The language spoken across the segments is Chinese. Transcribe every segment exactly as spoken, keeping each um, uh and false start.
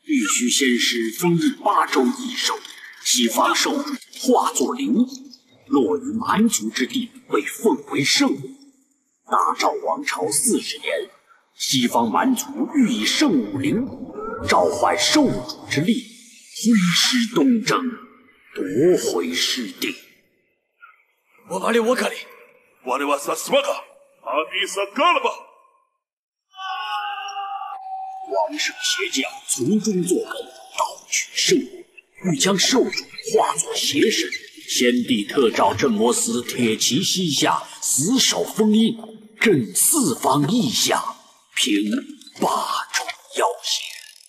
必须先是封印八州异兽，西方兽主化作灵物，落于蛮族之地，被奉为圣物。大赵王朝四十年，西方蛮族欲以圣物灵骨召唤兽主之力，挥师东征，夺回失地。 我瓦里沃卡里， 瓦里瓦萨斯瓦卡，阿迪萨嘎了吧！ 王圣邪将从中作梗，盗取圣物，欲将兽主化作邪神。先帝特召镇魔司铁骑西下，死守封印，镇四方异象，平八州妖邪。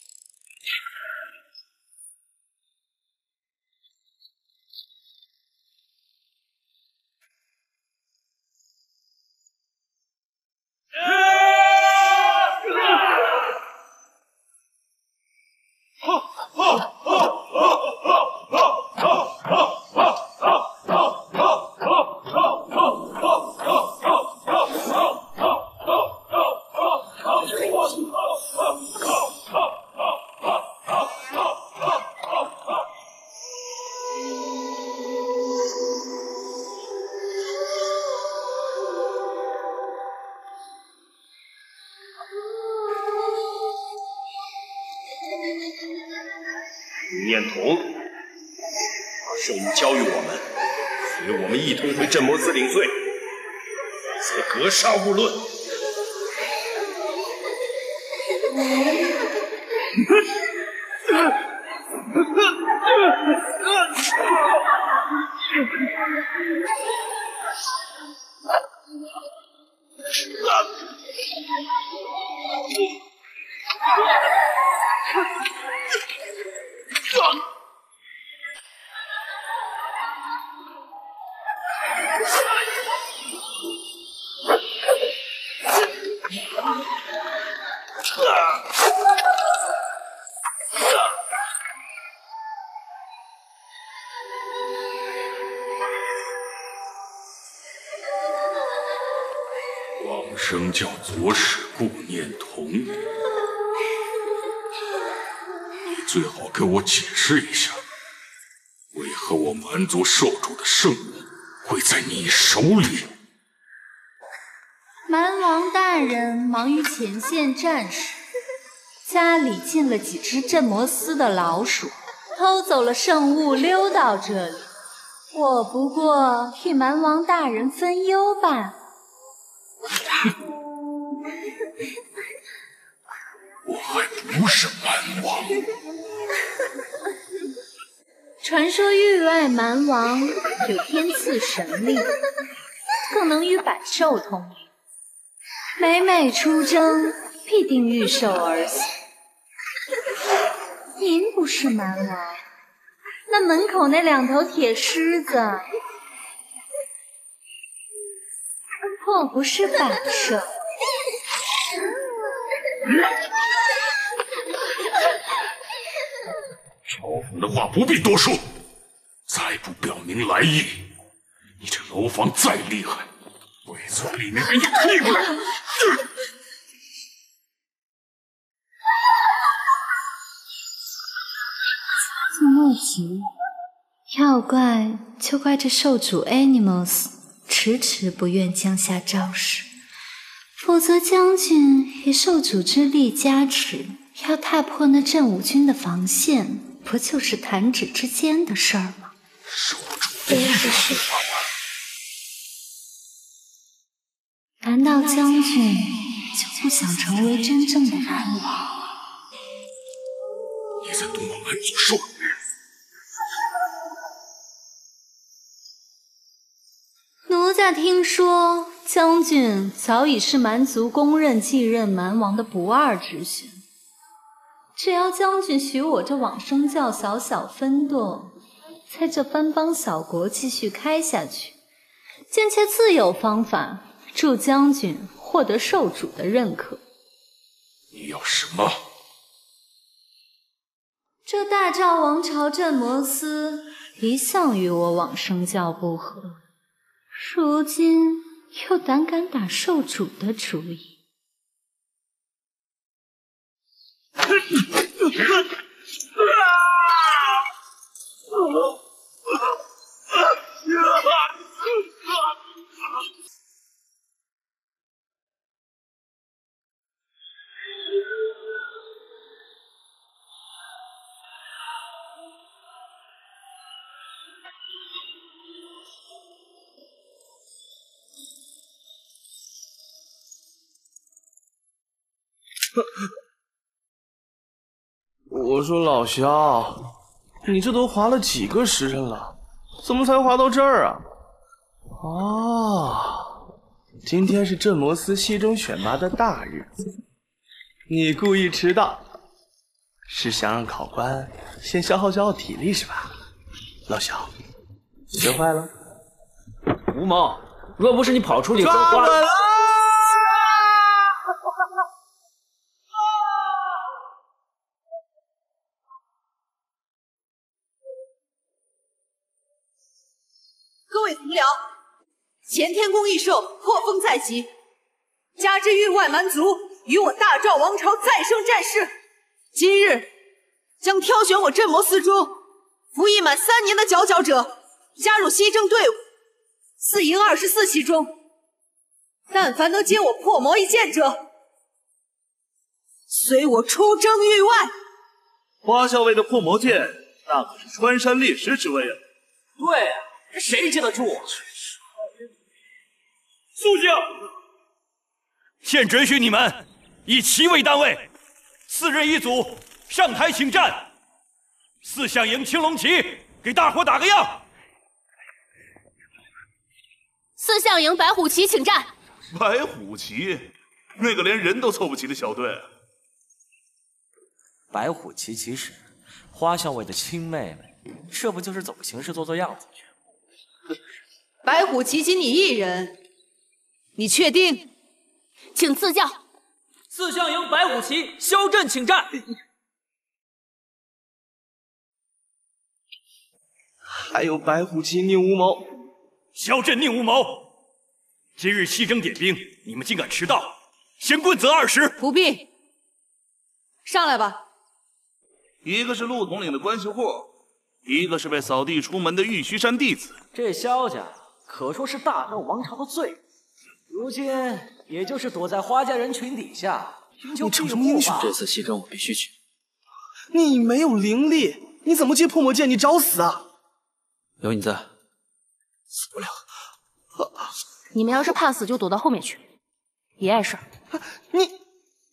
念童，把圣物交予我们，随我们一同回镇魔司领罪，则格杀勿论。 往生教左使顾念童，你最好给我解释一下，为何我蛮族兽主的圣物会在你手里？ 蛮王大人忙于前线战事，家里进了几只镇魔司的老鼠，偷走了圣物，溜到这里。我不过替蛮王大人分忧罢了。 我还不是蛮王。 传说域外蛮王有天赐神力，更能与百兽通灵，每每出征必定御兽而行。您不是蛮王，那门口那两头铁狮子或不是百兽。 朝奉的话不必多说，再不表明来意，你这楼房再厉害，我也从里面给你踢出来。 这莫急，要怪就怪这兽主 Animals 迟迟不愿降下诏示，否则将军以兽主之力加持，要踏破那镇武军的防线，不就是弹指之间的事儿吗？ 兽主非是是。难道将军就不想成为真正的蛮王？ 你在动我蛮族兽女？ 奴家听说将军早已是蛮族公认继任蛮王的不二之选，只要将军许我这往生教小小分舵，在这番邦小国继续开下去，贱妾自有方法助将军获得兽主的认可。 你要什么？ 这大赵王朝镇魔司一向与我往生教不合，如今又胆敢打兽主的主意。 我说老萧，你这都滑了几个时辰了，怎么才滑到这儿啊？哦，今天是镇魔司西中选拔的大日子，你故意迟到，是想让考官先消耗消耗体力是吧？老萧，学坏了。 吴某，若不是你跑出去抓稳了！ 各位同僚，前天公益寿破风在即，加之域外蛮族与我大赵王朝再生战事，今日将挑选我镇魔司中服役满三年的佼佼者加入西征队伍，四营二十四骑中，但凡能接我破魔一剑者，随我出征域外。 花校尉的破魔剑，那可是穿山裂石之威啊！ 对啊，谁接得住？ 肃静！现准许你们以旗为单位，四人一组上台请战。四象营青龙旗，给大伙打个样。 四象营白虎旗请战。 白虎旗，那个连人都凑不齐的小队。 白虎旗骑士，花校尉的亲妹妹，这不就是走个形式做做样子？ 白虎旗仅你一人，你确定？ 请赐教。 四象营白虎旗，萧震请战。 还有白虎旗宁无谋， 萧震宁无谋，今日西征点兵，你们竟敢迟到，先棍责二十。 不必，上来吧。 一个是陆统领的关系户，一个是被扫地出门的玉虚山弟子。 这萧家可说是大赵王朝的罪人，如今也就是躲在花家人群底下，寻求庇护吧。 这次西征我必须去。 你没有灵力，你怎么接破魔剑？你找死啊！ 有你在，死不了。 你们要是怕死，就躲到后面去，别碍事儿。 你。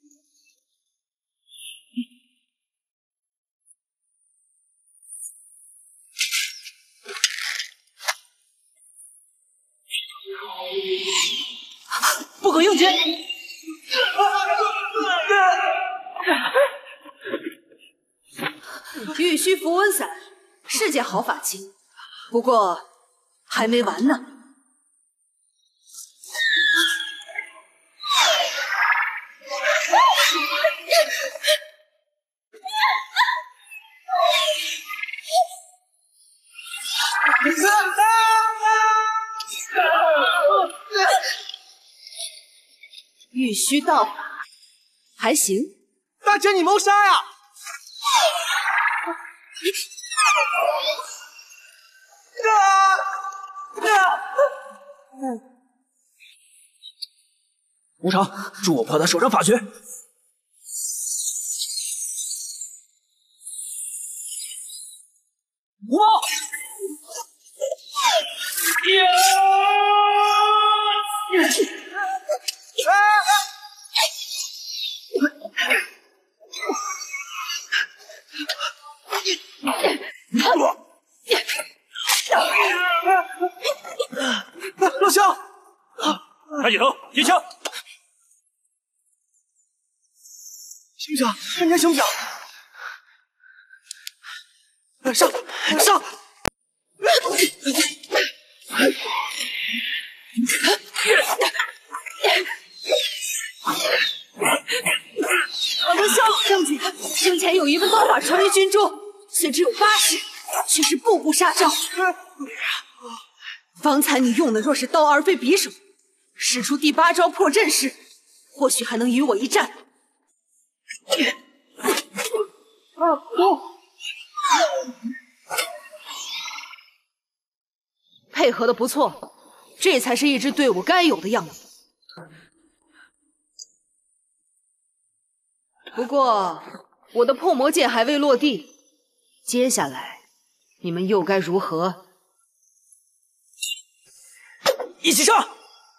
不可用剑！玉虚符文伞是件好法器，不过还没完呢。玉虚道法还行。 大姐，你谋杀呀！ 无常，助我破他手上法诀。 吴某， 老萧， 抬起头，提枪！ 行不行？看你还行不行？上上！ 老萧将军，生前有一份刀法传于军中，虽只有八式，却是步步杀招。方才你用的若是刀而非匕首，使出第八招破阵时，或许还能与我一战。配合的不错，这才是一支队伍该有的样子。不过，我的破魔剑还未落地，接下来你们又该如何一起上！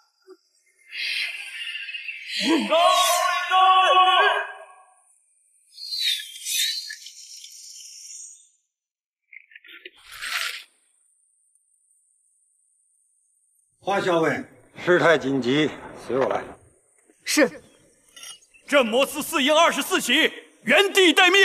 华校尉，事态紧急，随我来。 是。 镇魔司四营二十四起，原地待命。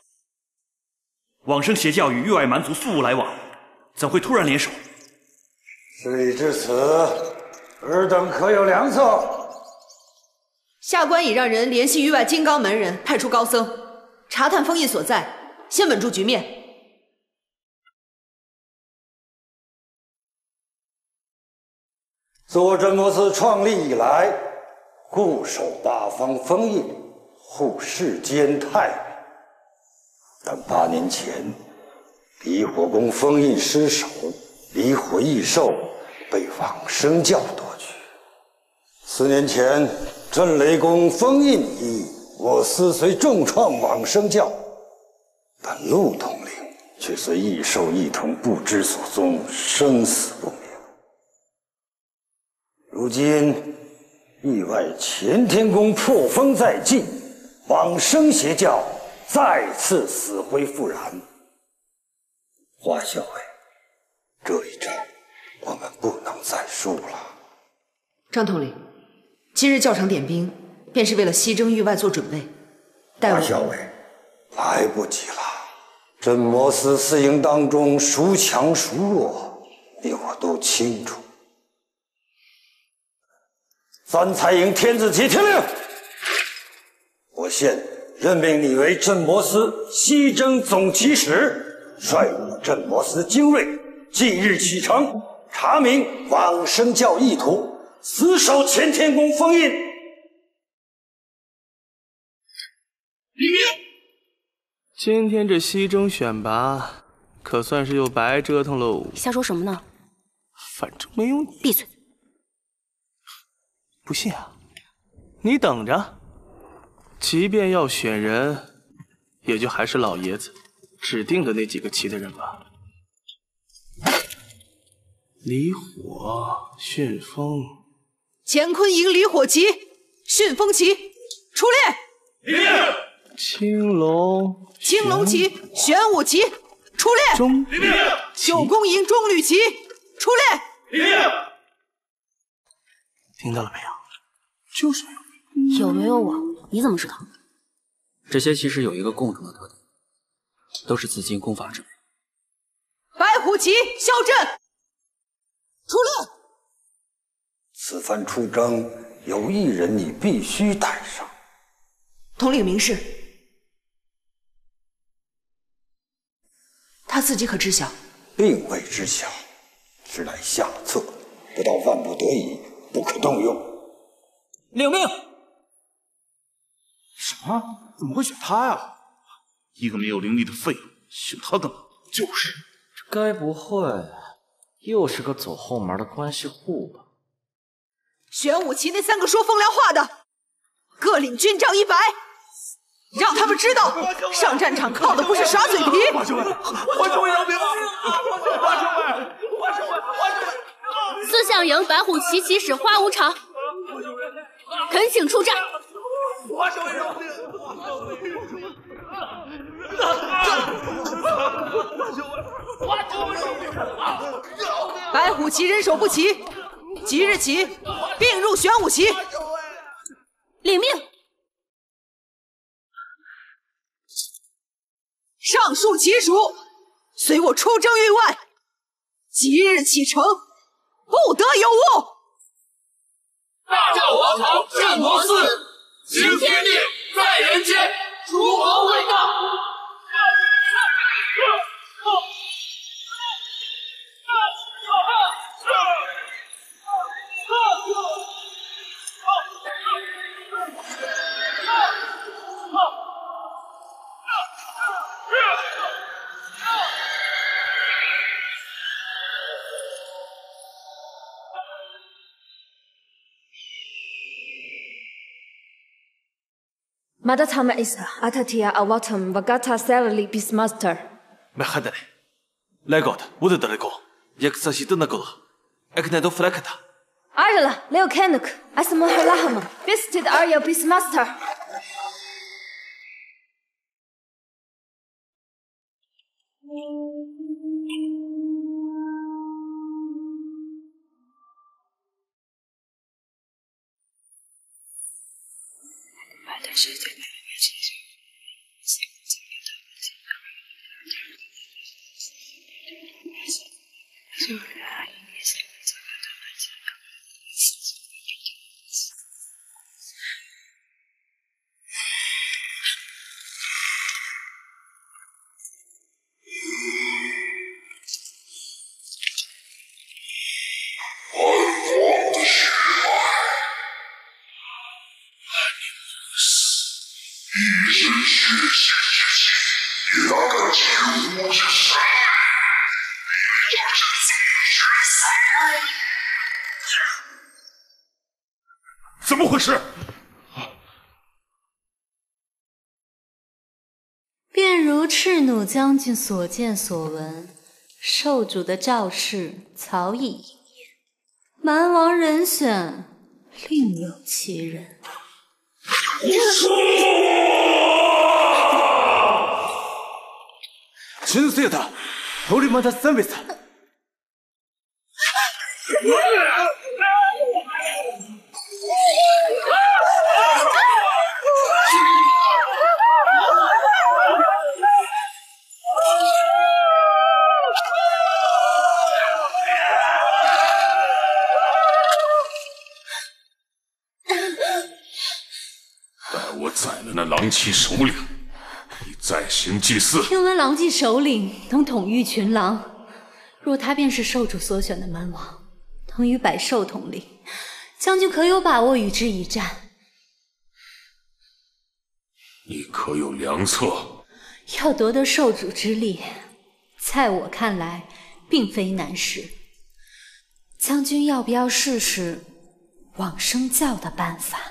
往生邪教与域外蛮族素无来往，怎会突然联手？ 事已至此，尔等可有良策？ 下官已让人联系域外金刚门人，派出高僧查探封印所在，先稳住局面。 自我镇魔司创立以来，固守八方封印，护世间太平。但八年前，离火宫封印失守，离火异兽被往生教夺去。四年前，镇雷宫封印一役，我司虽重创往生教，但陆统领却随异兽一同不知所踪，生死不明。如今域外乾天宫破风在即，往生邪教再次死灰复燃。华校尉，这一战我们不能再输了。 张统领，今日教场点兵，便是为了西征域外做准备。 华校尉，来不及了。镇魔司四营当中孰强孰弱，你我都清楚。三彩营天子旗听令，我现任命你为镇魔司西征总旗使，率领镇魔司精锐，即日启程，查明往生教意图，死守乾天宫封印。 今天这西征选拔，可算是又白折腾喽。 瞎说什么呢？ 反正没有你。 闭嘴！ 不信啊？你等着，即便要选人，也就还是老爷子指定的那几个旗的人吧。离火、旋风， 乾坤营离火旗、旋风旗，出列！ 立命！ 青龙、 青龙旗、玄武旗，出列！ 中立命！ 九宫营中吕旗，出列！ 立命！ 听到了没有？就是没有。有没有我？你怎么知道？ 这些其实有一个共同的特点，都是紫金功法之辈。 白虎旗、萧震，出列！ 此番出征，有一人你必须带上。 统领明示，他自己可知晓？ 并未知晓，只乃下策，不到万不得已，不可动用。 领命！ 什么？怎么会选他呀？一个没有灵力的废物，选他干嘛？就是， 这该不会又是个走后门的关系户吧？ 玄武旗那三个说风凉话的，各领军杖一百，让他们知道上战场靠的不是耍嘴皮。 华兄，华兄饶命！华兄，华兄，华兄！ 四象营白虎旗旗使花无常，恳请出战。 华兄饶命！ 白虎旗人手不齐，即日起并入玄武旗。 领命。 上述旗属随我出征域外，即日启程，不得有误。 大赵王朝镇魔司，行天地，在人间，诸侯为大。 Mother Tama is Atatia Awatam Vagata Salary Beastmaster. Mahadale. Legod, bude daleko. Jak zaś do nagola. Jak nie do frakata. Arla, Leo Kanuk, Asmo Halaham, visited Arya Beastmaster. 怎么回事？ 便如赤弩将军所见所闻，受主的诏示早已应验，蛮王人选另有其人。 純粋だ。俺まだ三別だ。 待我宰了那狼骑首领，你再行祭祀。 听闻狼骑首领能统御群狼，若他便是受主所选的蛮王，能与百兽统领，将军可有把握与之一战？ 你可有良策？ 要夺得受主之力，在我看来并非难事。将军要不要试试往生教的办法？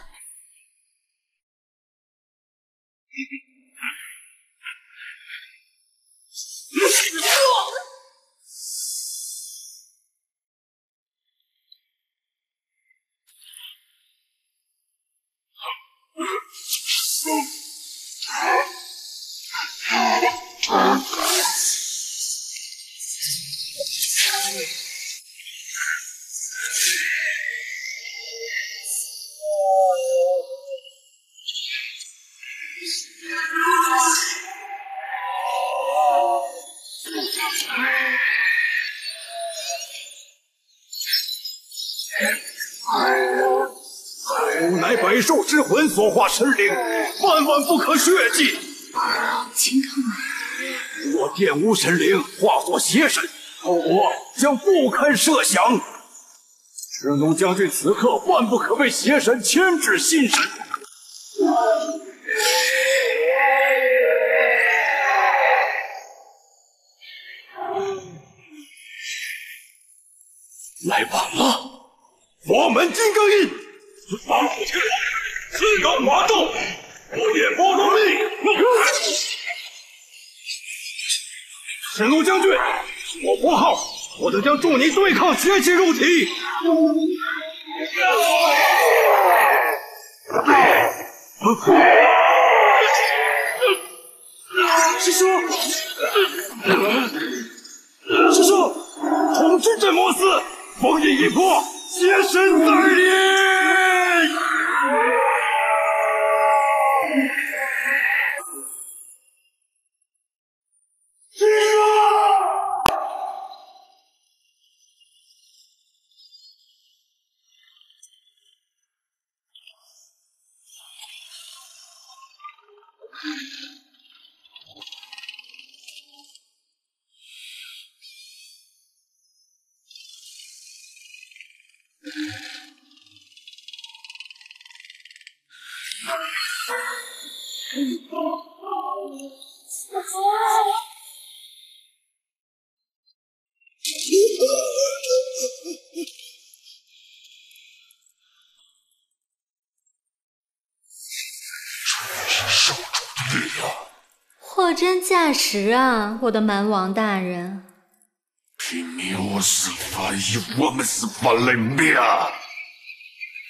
吾乃百兽之魂所化神灵，万万不可血祭。 秦康， 若玷污神灵，化作邪神，后果将不堪设想。赤弩将军此刻万不可为邪神牵制心神。来晚了，佛门金刚印，八虎天龙，四妖马咒，火焰波罗蜜。赤弩将军，我佛号，我等将助你对抗邪气入体。师叔，师叔，统治镇魔司，封印一破，邪神在临。 货真价实啊，我的蛮王大人。 拼命我司法以我们司法来灭。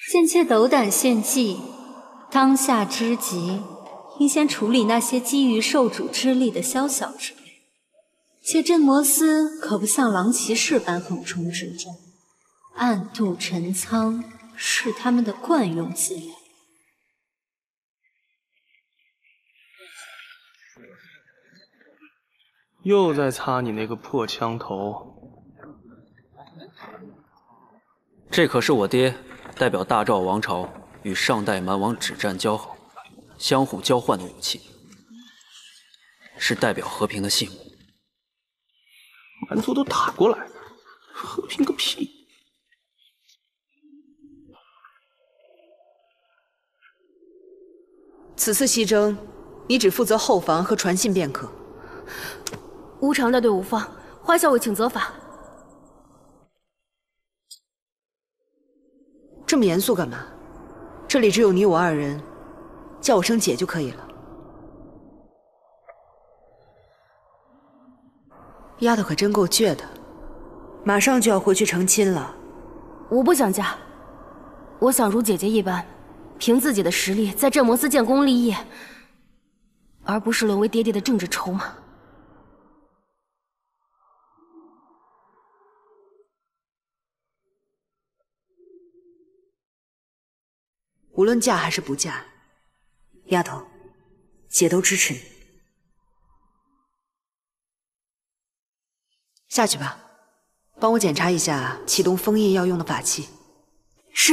贱妾斗胆献计，当下之急，应先处理那些基于受主之力的宵小之辈。且镇魔司可不像狼骑士般横冲直撞，暗度陈仓是他们的惯用伎俩。 又在擦你那个破枪头。 这可是我爹代表大赵王朝与上代蛮王止战交好、相互交换的武器，是代表和平的信物。 蛮族都打过来了，和平个屁！ 此次西征，你只负责后防和传信便可。 无常带队无方，花校尉请责罚。 这么严肃干嘛？这里只有你我二人，叫我声姐就可以了。丫头可真够倔的，马上就要回去成亲了。 我不想嫁，我想如姐姐一般，凭自己的实力在镇魔司建功立业，而不是沦为爹爹的政治筹码。 无论嫁还是不嫁，丫头，姐都支持你。下去吧，帮我检查一下启动封印要用的法器。是。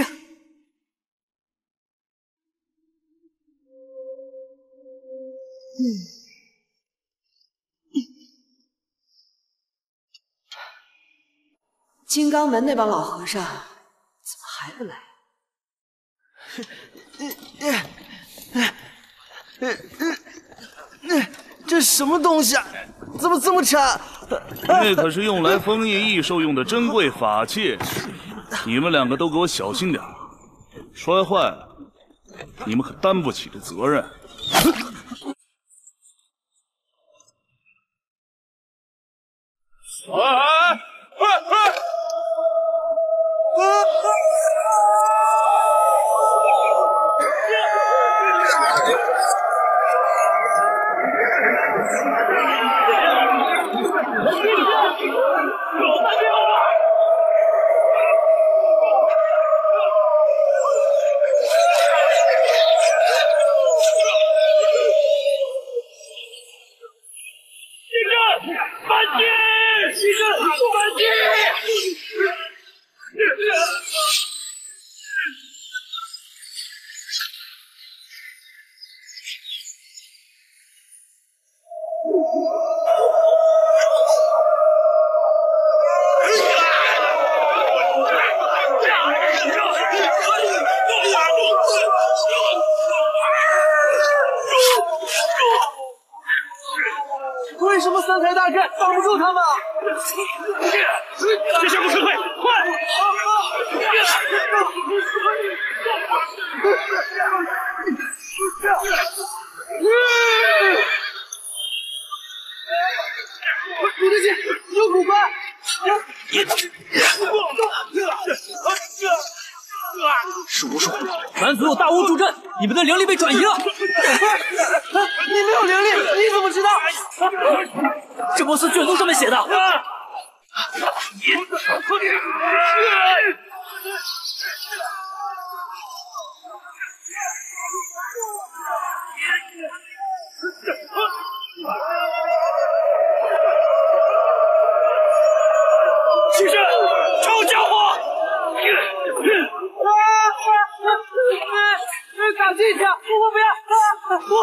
嗯。金刚门那帮老和尚怎么还不来？ 这什么东西啊？怎么这么沉？ 那可是用来封印异兽用的珍贵法器，你们两个都给我小心点，摔坏了，你们可担不起这责任。 哎哎哎哎！ 为什么三台大阵挡不住他们？ 这下不撤退，快！ 主子姐，有古怪！ 叔叔， 蛮族有大巫助阵，你们的灵力被转移了。 你没有灵力，你怎么知道？ 这波斯卷宗上面写的。 起身，臭家伙！ 打进去！我不要！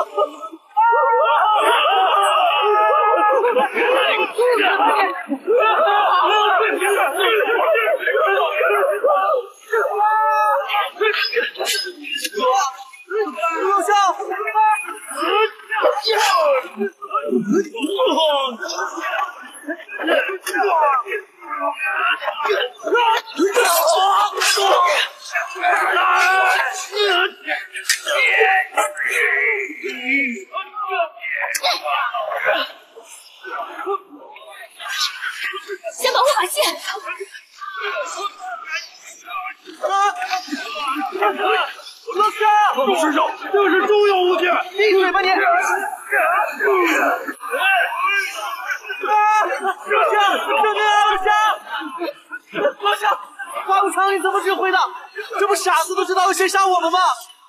陆少！ 先保护法器。 道你怎么指挥的？这不傻子都知道要先杀我们吗？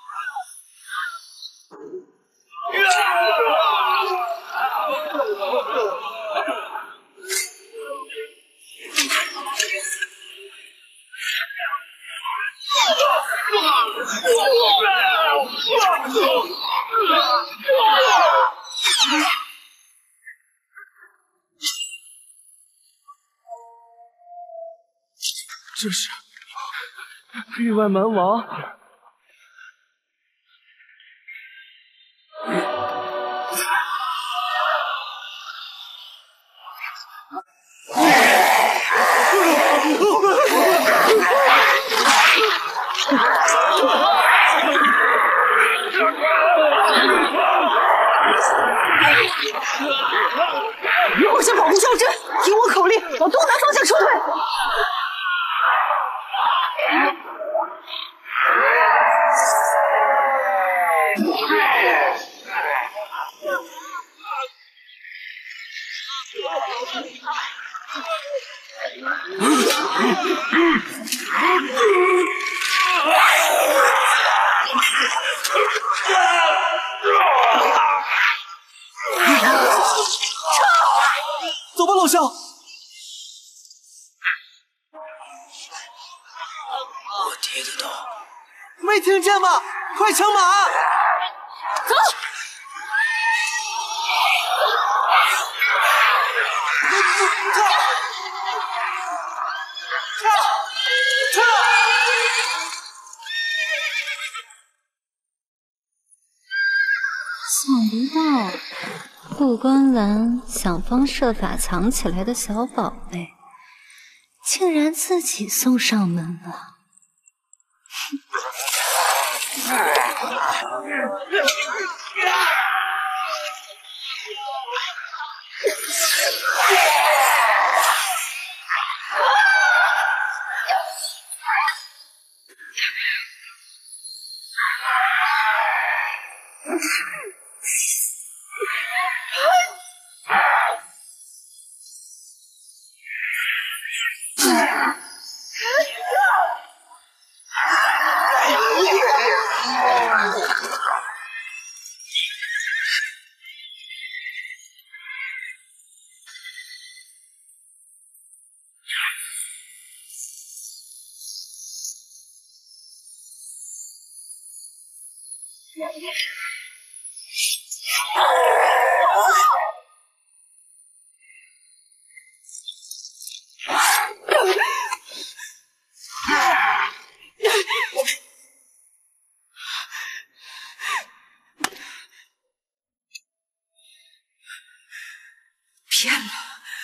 这是域外蛮王。 我先保护小镇，听我口令，往东南方向撤退。 走吧，老乡。 我爹的刀， 没听见吗？快抢马！ 走。 想不到顾观澜想方设法藏起来的小宝贝，竟然自己送上门了。 骗了。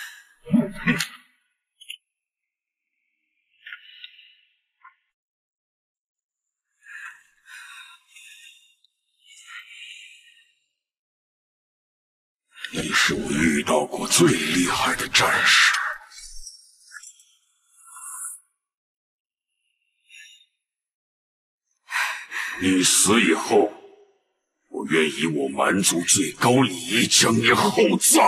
你是我遇到过最厉害的战士。你死以后，我愿以我蛮族最高礼仪将你厚葬。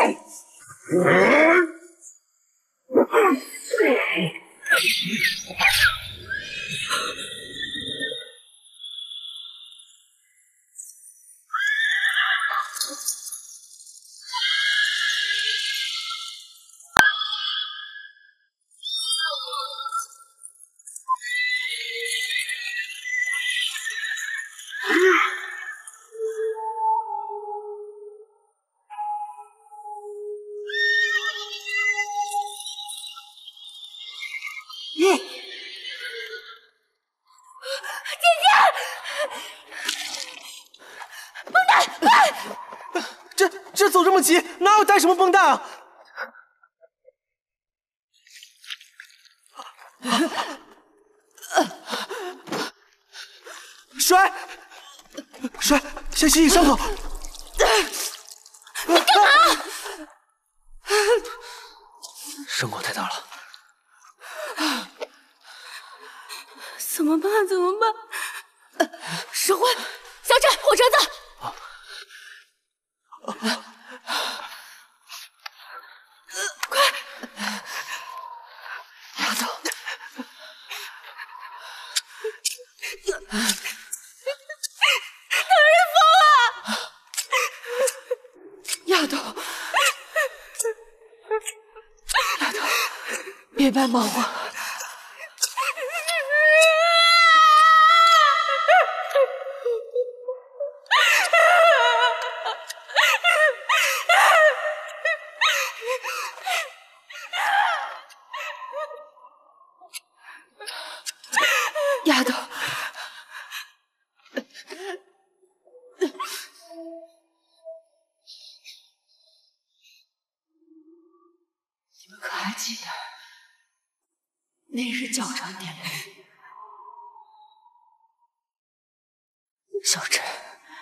这走这么急，哪有带什么绷带啊？摔，摔，先洗洗伤口。 你干嘛？ 伤口太大了， 怎么办？怎么办？神魂，小镇，火车子。快！ 拿走！ 别白忙活。丫头，你们可还记得那日教场典礼？小陈，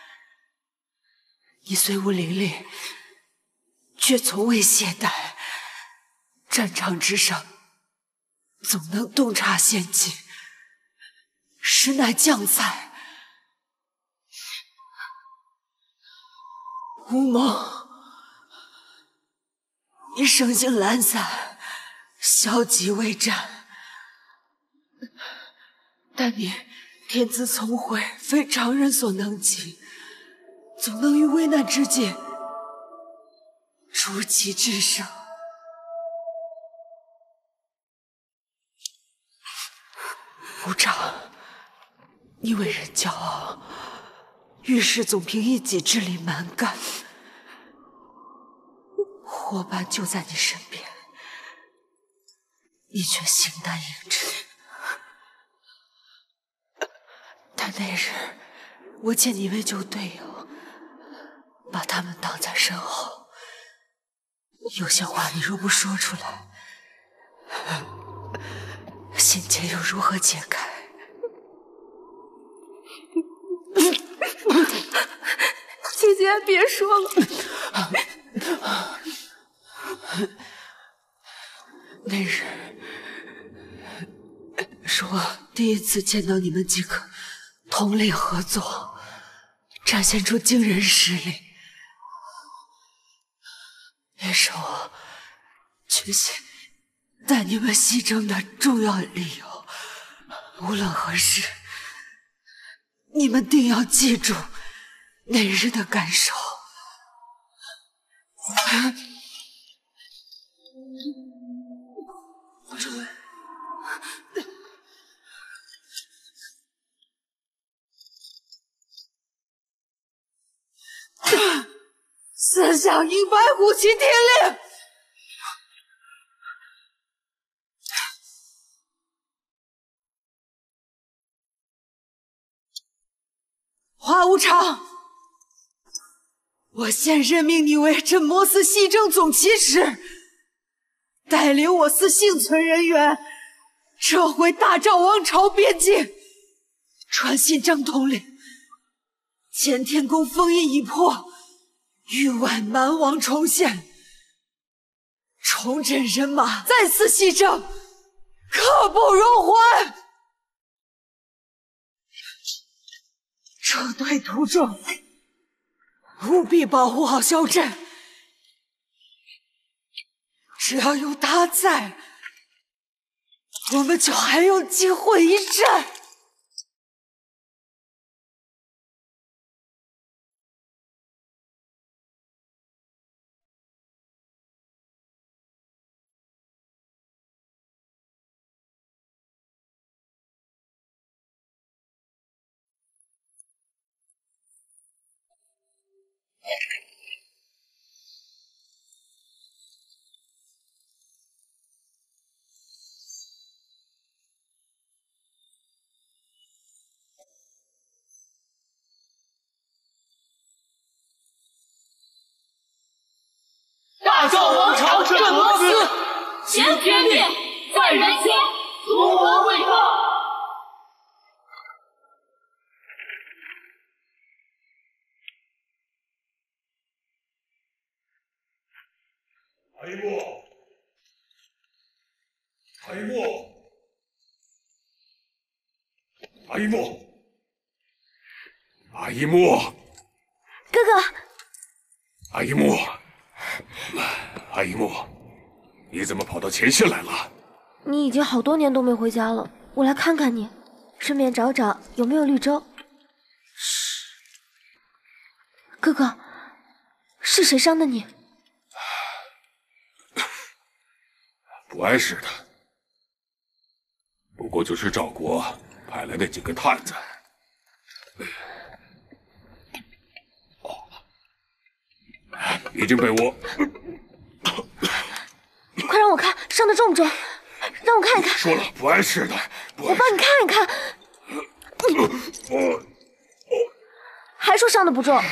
你虽无灵力，却从未懈怠。战场之上，总能洞察先机，实乃将才。吴梦，你生性懒散，消极未战，但你天资聪慧，非常人所能及，总能于危难之际出奇制胜。部长，你为人骄傲，遇事总凭一己之力蛮干，伙伴就在你身边，你却形单影只。但那日我见你为救队友，把他们挡在身后，有些话你若不说出来，心结又如何解开？ 姐姐，别说了。 那日是我第一次见到你们几个同力合作，展现出惊人实力，也是我决心带你们西征的重要理由。无论何时，你们定要记住那日的感受。这位，四响银白虎齐天令。华无常，我现任命你为镇魔司西征总旗使，带领我司幸存人员撤回大赵王朝边境，传信征统领。乾天宫封印已破，域外蛮王重现，重整人马，再次西征，刻不容缓。撤退途中，务必保护好萧阵。只要有他在，我们就还有机会一战。 大赵王朝镇魔司，行天命，在人间，诸王未到。 阿一木，阿一木，阿一木，阿一木， 哥哥， 阿一木。阿一木，你怎么跑到前线来了？ 你已经好多年都没回家了，我来看看你，顺便找找有没有绿洲。嘘，哥哥，是谁伤的你？ 不碍事的， 不过就是赵国派来的几个探子。哦，已经被我…… 快让我看，伤得重不重？让我看一看。 说了不碍事的， 我帮你看一看。还说伤得不重。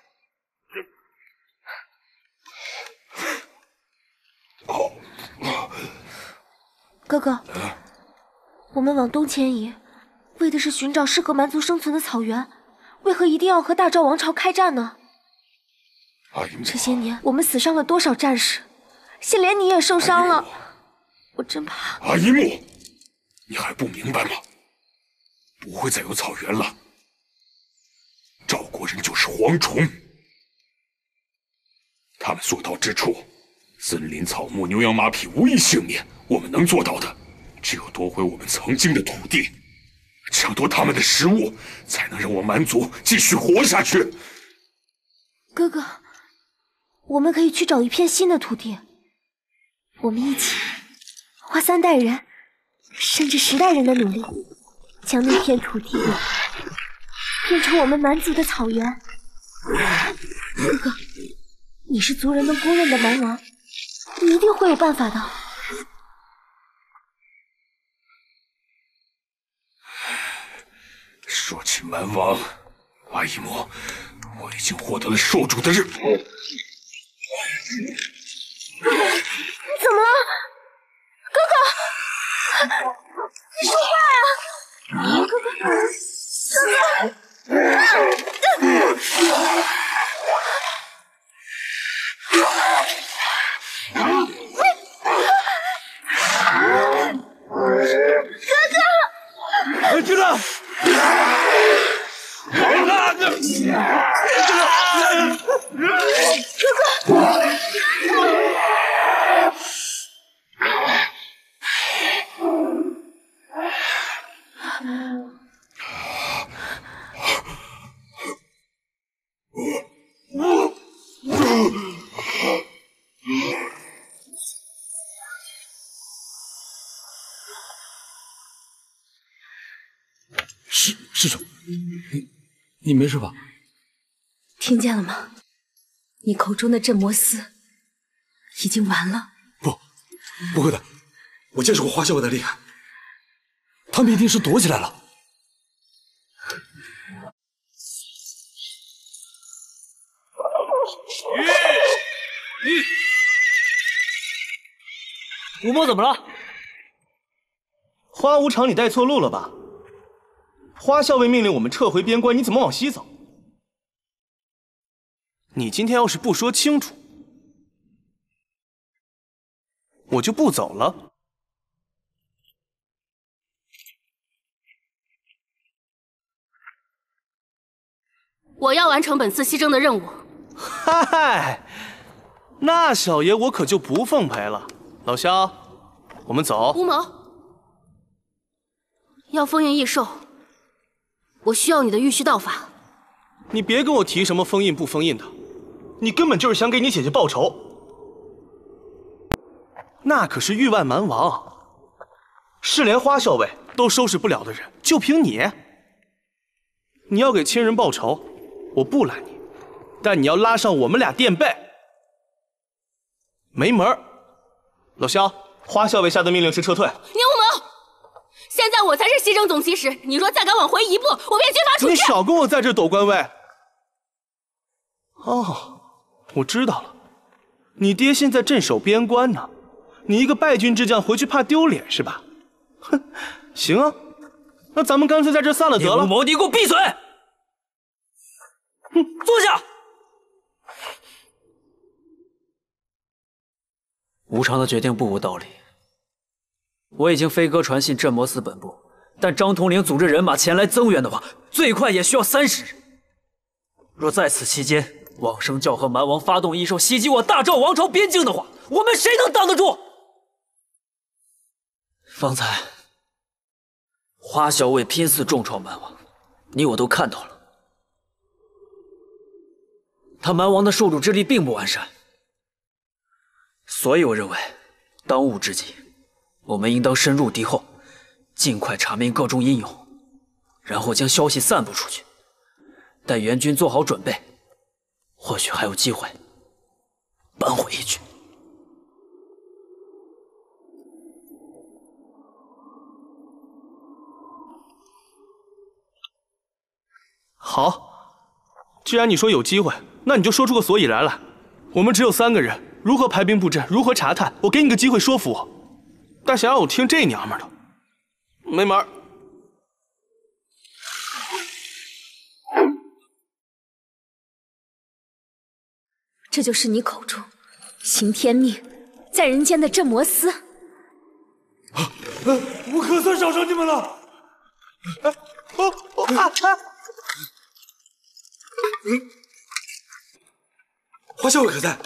哥哥，我们往东迁移，为的是寻找适合蛮族生存的草原，为何一定要和大赵王朝开战呢？ 阿姨， 这些年我们死伤了多少战士，现连你也受伤了，我真怕。 阿一木，你还不明白吗？不会再有草原了。赵国人就是蝗虫，他们所到之处，森林、草木、牛羊马匹无一幸免。我们能做到的，只有夺回我们曾经的土地，抢夺他们的食物，才能让我蛮族继续活下去。 哥哥，我们可以去找一片新的土地，我们一起花三代人，甚至十代人的努力，将那片土地变成我们蛮族的草原。哥哥，你是族人们公认的蛮王，你一定会有办法的。 说起蛮王，阿一木，我已经获得了受主的认可。你怎么了，哥哥？你说话呀！哥哥，哥哥，局长。哥哥， 师师主，你你没事吧？ 听见了吗？你口中的镇魔司已经完了。 不，不会的，我见识过花校尉的厉害，他们一定是躲起来了。 吴某怎么了？ 花无常，你带错路了吧？花校尉命令我们撤回边关，你怎么往西走？你今天要是不说清楚，我就不走了。 我要完成本次西征的任务。 嗨，那小爷我可就不奉陪了。老萧，我们走。 吴某，要封印异兽，我需要你的玉虚道法。 你别跟我提什么封印不封印的，你根本就是想给你姐姐报仇。那可是域外蛮王，是连花校尉都收拾不了的人，就凭你？你要给亲人报仇，我不拦你，但你要拉上我们俩垫背，没门儿！老萧，花校尉下的命令是撤退。 宁无谋，现在我才是西征总旗使，你若再敢往回一步，我便军法处置。 你少跟我在这抖官位。哦，我知道了，你爹现在镇守边关呢，你一个败军之将回去怕丢脸是吧？哼，行啊，那咱们干脆在这散了得了。 宁无谋，你给我闭嘴！ 哼， 坐下。 无常的决定不无道理。我已经飞鸽传信镇魔司本部，但张统领组织人马前来增援的话，最快也需要三十日。若在此期间，往生教和蛮王发动异兽袭击我大赵王朝边境的话，我们谁能挡得住？方才花校尉拼死重创蛮王，你我都看到了。他蛮王的受主之力并不完善，所以我认为，当务之急，我们应当深入敌后， 尽快查明各中因由，然后将消息散布出去。待援军做好准备，或许还有机会扳回一局。 好，既然你说有机会，那你就说出个所以然来。我们只有三个人，如何排兵布阵，如何查探？我给你个机会说服我。但想让我听这娘们的，没门儿。 这就是你口中行天命，在人间的镇魔司。 啊！我可算找着你们了！啊！哦哦啊啊！嗯，花校尉可在？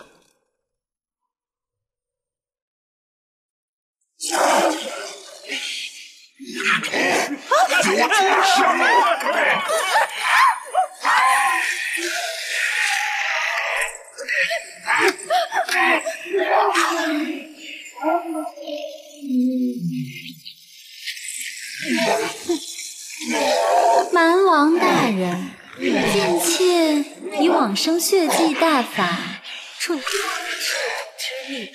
蛮王大人，贱妾以往生血祭大法处之力。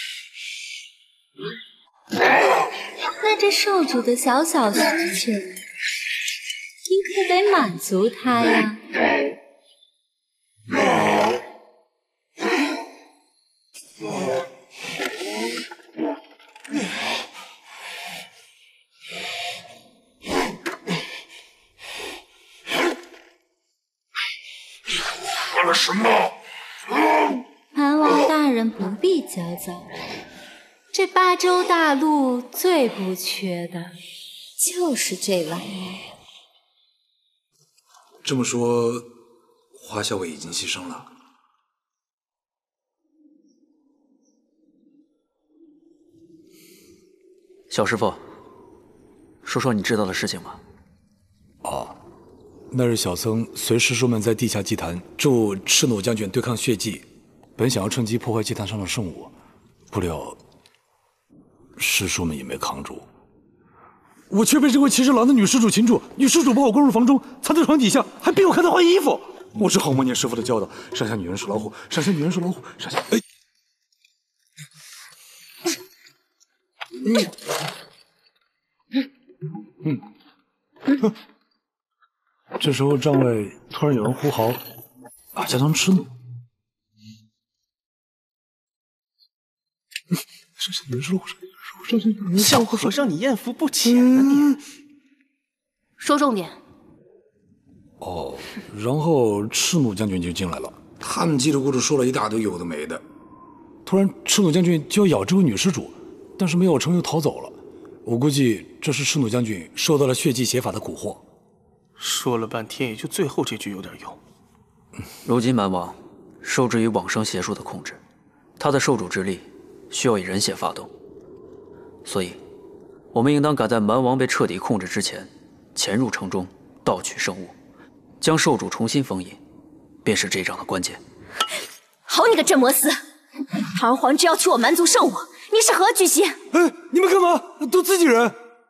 那这受主的小小需求，您可得满足他呀。 做了什么？ 蛮王大人不必焦躁，这八州大陆最不缺的就是这玩意儿。 这么说，花校尉已经牺牲了。 小师傅，说说你知道的事情吧。 哦，那日小僧随师叔们在地下祭坛助赤弩将军对抗血祭，本想要趁机破坏祭坛上的圣物，不料师叔们也没扛住。我却被这位骑着狼的女施主擒住，女施主把我关入房中，藏在床底下，还逼我看她换衣服。我只好默念师傅的教导：山下女人是老虎，山下女人是老虎，山下……哎，嗯，嗯，这时候帐外突然有人呼号：“啊，家当吃怒！”山下女人是老虎，山下女人是老虎。 小和尚，你艳福不浅啊你！ 说重点。 哦，然后赤弩将军就进来了，他们叽里咕噜说了一大堆有的没的。突然，赤弩将军就要咬这位女施主，但是没有成又逃走了。我估计这是赤弩将军受到了血祭邪法的蛊惑。 说了半天，也就最后这句有点用。 如今蛮王受制于往生邪术的控制，他的受主之力需要以人血发动，所以，我们应当赶在蛮王被彻底控制之前，潜入城中盗取圣物，将受主重新封印，便是这仗的关键。 好你个镇魔司！堂皇之要取我蛮族圣物，你是何居心？ 哎，你们干嘛？都自己人！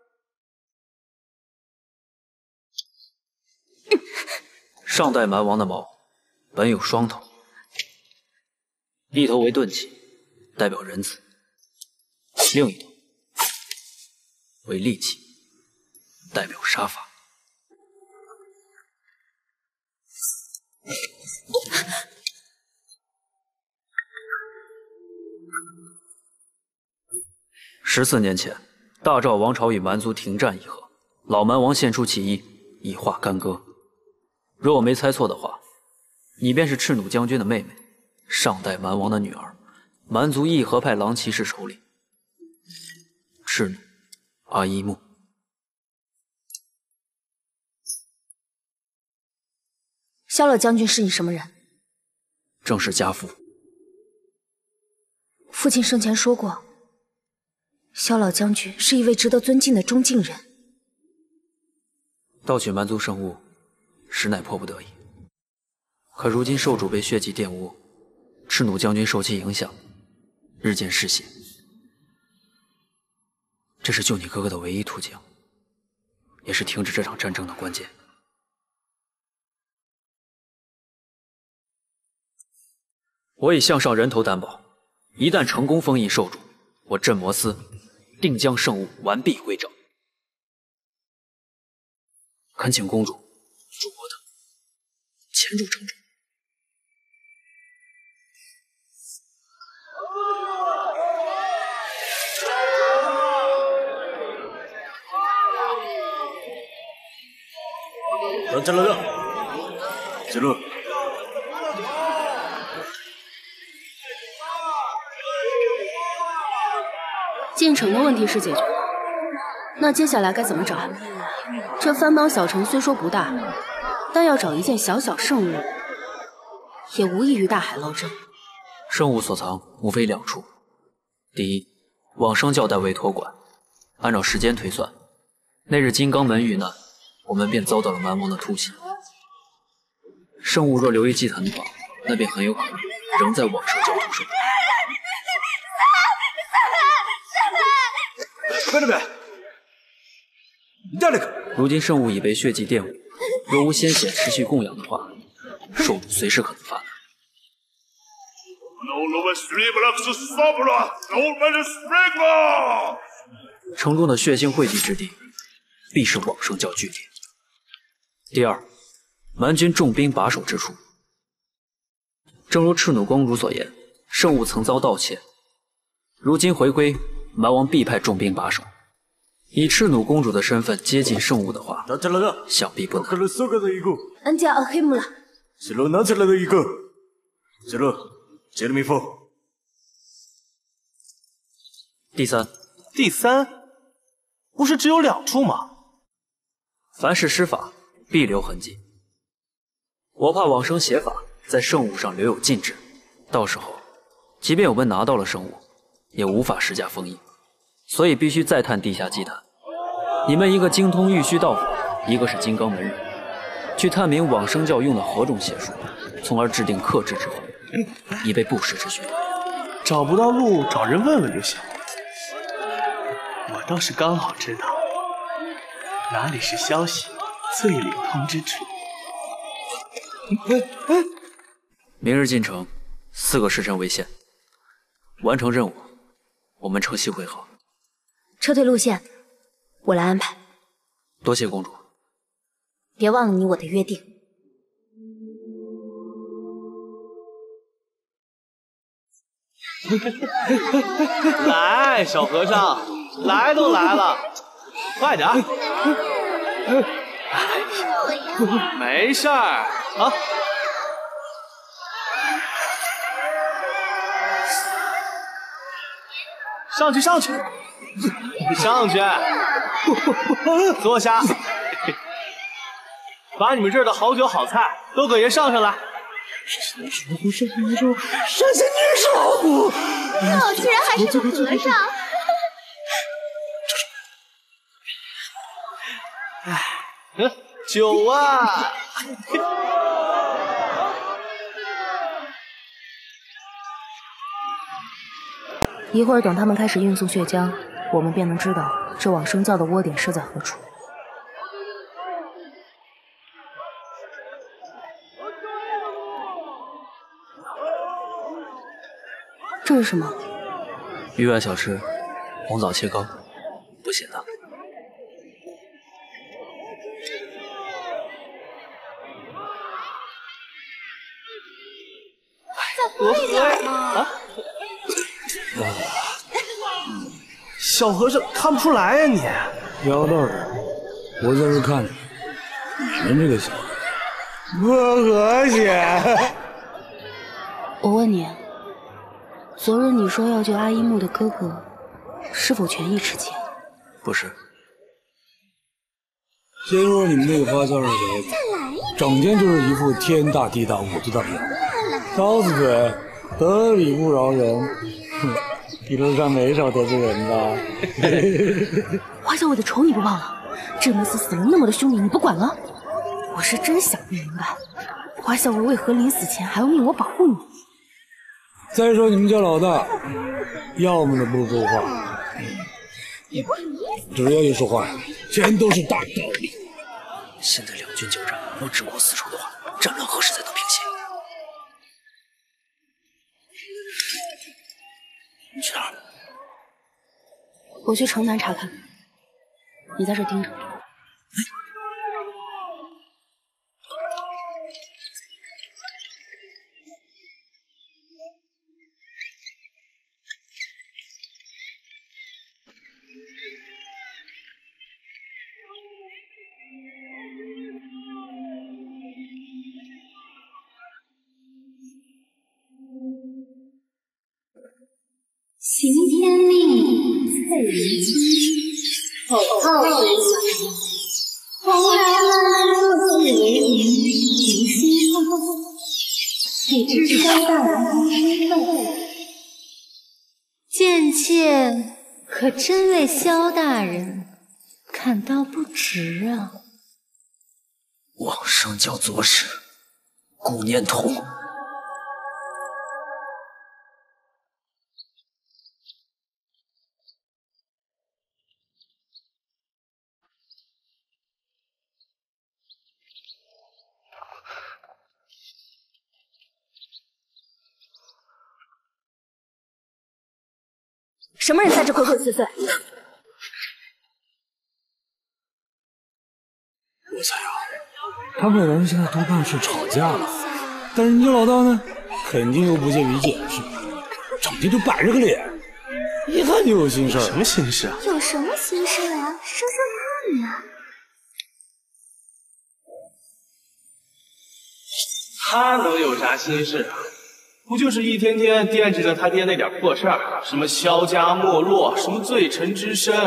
上代蛮王的矛本有双头，一头为钝器，代表仁慈；另一头为利器，代表杀伐。十四年前，大赵王朝与蛮族停战议和，老蛮王献出其意，以化干戈。若我没猜错的话，你便是赤弩将军的妹妹，上代蛮王的女儿，蛮族义和派狼骑士首领赤弩阿依木。 萧老将军是你什么人？ 正是家父。 父亲生前说过，萧老将军是一位值得尊敬的中境人。 盗取蛮族圣物，实乃迫不得已。可如今受主被血祭玷污，赤弩将军受其影响，日渐嗜血。这是救你哥哥的唯一途径。 也是停止这场战争的关键。我以项上人头担保，一旦成功封印兽主，我镇魔司定将圣物完璧归赵。恳请公主助我等潜入城中。 等阵了热，记录。 进城的问题是解决了，那接下来该怎么找？这番邦小城虽说不大，但要找一件小小圣物，也无异于大海捞针。 圣物所藏无非两处：第一，往生教代为托管，按照时间推算，那日金刚门遇难，我们便遭到了蛮王的突袭。圣物若留于祭坛的话，那便很有可能仍在往生教中受。 快点呗！掉那个。 如今圣物已被血迹玷污，若无鲜血持续供养的话，兽主随时可能发难。城中的血腥汇集之地，必是往生教据点。第二，蛮军重兵把守之处。正如赤弩公主所言，圣物曾遭盗窃，如今回归，蛮王必派重兵把守。以赤弩公主的身份接近圣物的话，想必不能。 恩加阿黑姆拉。 第三， 第三，不是只有两处吗？ 凡是施法，必留痕迹。我怕往生邪法在圣物上留有禁制，到时候，即便我们拿到了圣物，也无法施加封印，所以必须再探地下祭坛。你们一个精通玉虚道法，一个是金刚门人，去探明往生教用的何种邪术，从而制定克制之法，以备不时之需。 找不到路，找人问问就行。我倒是刚好知道哪里是消息最灵通之处。 明日进城，四个时辰为限。完成任务，我们城西会合。 撤退路线，我来安排。 多谢公主。 别忘了你我的约定。 来，小和尚，来都来了，快点儿！没事儿啊。上去，上去，上去，坐下，把你们这儿的好酒好菜都给爷上上来。神仙女是老虎，神仙女是老虎， 我居然还是个和尚。 哎，酒啊！ 一会儿等他们开始运送血浆，我们便能知道这往生教的窝点设在何处。这是什么？ 域外小吃，红枣切糕，不咸的。 再喝一点嘛！啊小和尚看不出来呀、啊、 你。要道的，我在这看着你们这个小子不和谐。 我问你，昨日你说要救阿依木的哥哥，是否权宜持钱？ 不是。 先说你们那个发烧的小子，整天就是一副天大地大我最大的样子，刀子嘴，得理不饶人。哼，一路上没少得罪人吧？ 花小伟的仇你不报了，这么死死了那么多兄弟你不管了？我是真想不明白，花小伟为何临死前还要命我保护你？ 再说你们家老大，要么的不说话， 只要一说话，全都是大道理。 现在两军交战，若治国死守的话，战乱何时才能平息？你去哪儿？ 我去城南查看，你在这盯着。 行天命，翠人君，口号随行，红孩们做事为人，明心风，岂知萧大人身份？贱妾可真为萧大人感到不值啊！ 往生教左使顾念童。 什么人在这鬼鬼祟祟？ 我猜啊，他们两人现在多半是吵架了，但是你老大呢，肯定又不屑于解释，整天就摆着个脸，一看就有心事。 什么心事啊？ 有什么心事啊？说说看呀。 他能有啥心事啊？不就是一天天惦记着他爹那点破事儿，什么萧家没落，什么罪臣之身，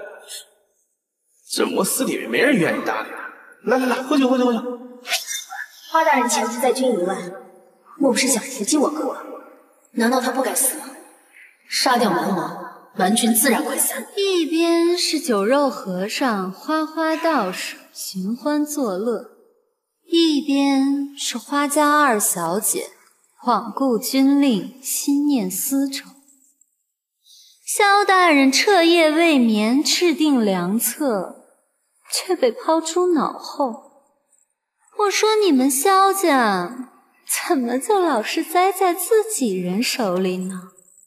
这摩斯里面没人愿意搭理他。来来来，喝酒喝酒喝酒。 花大人前次在军以外，莫不是想伏击我哥？ 难道他不该死吗？杀掉蛮王，蛮军自然溃散。 一边是酒肉和尚、花花道士寻欢作乐，一边是花家二小姐罔顾军令，心念私仇。萧大人彻夜未眠，制定良策，却被抛诸脑后。我说你们萧家怎么就老是栽在自己人手里呢？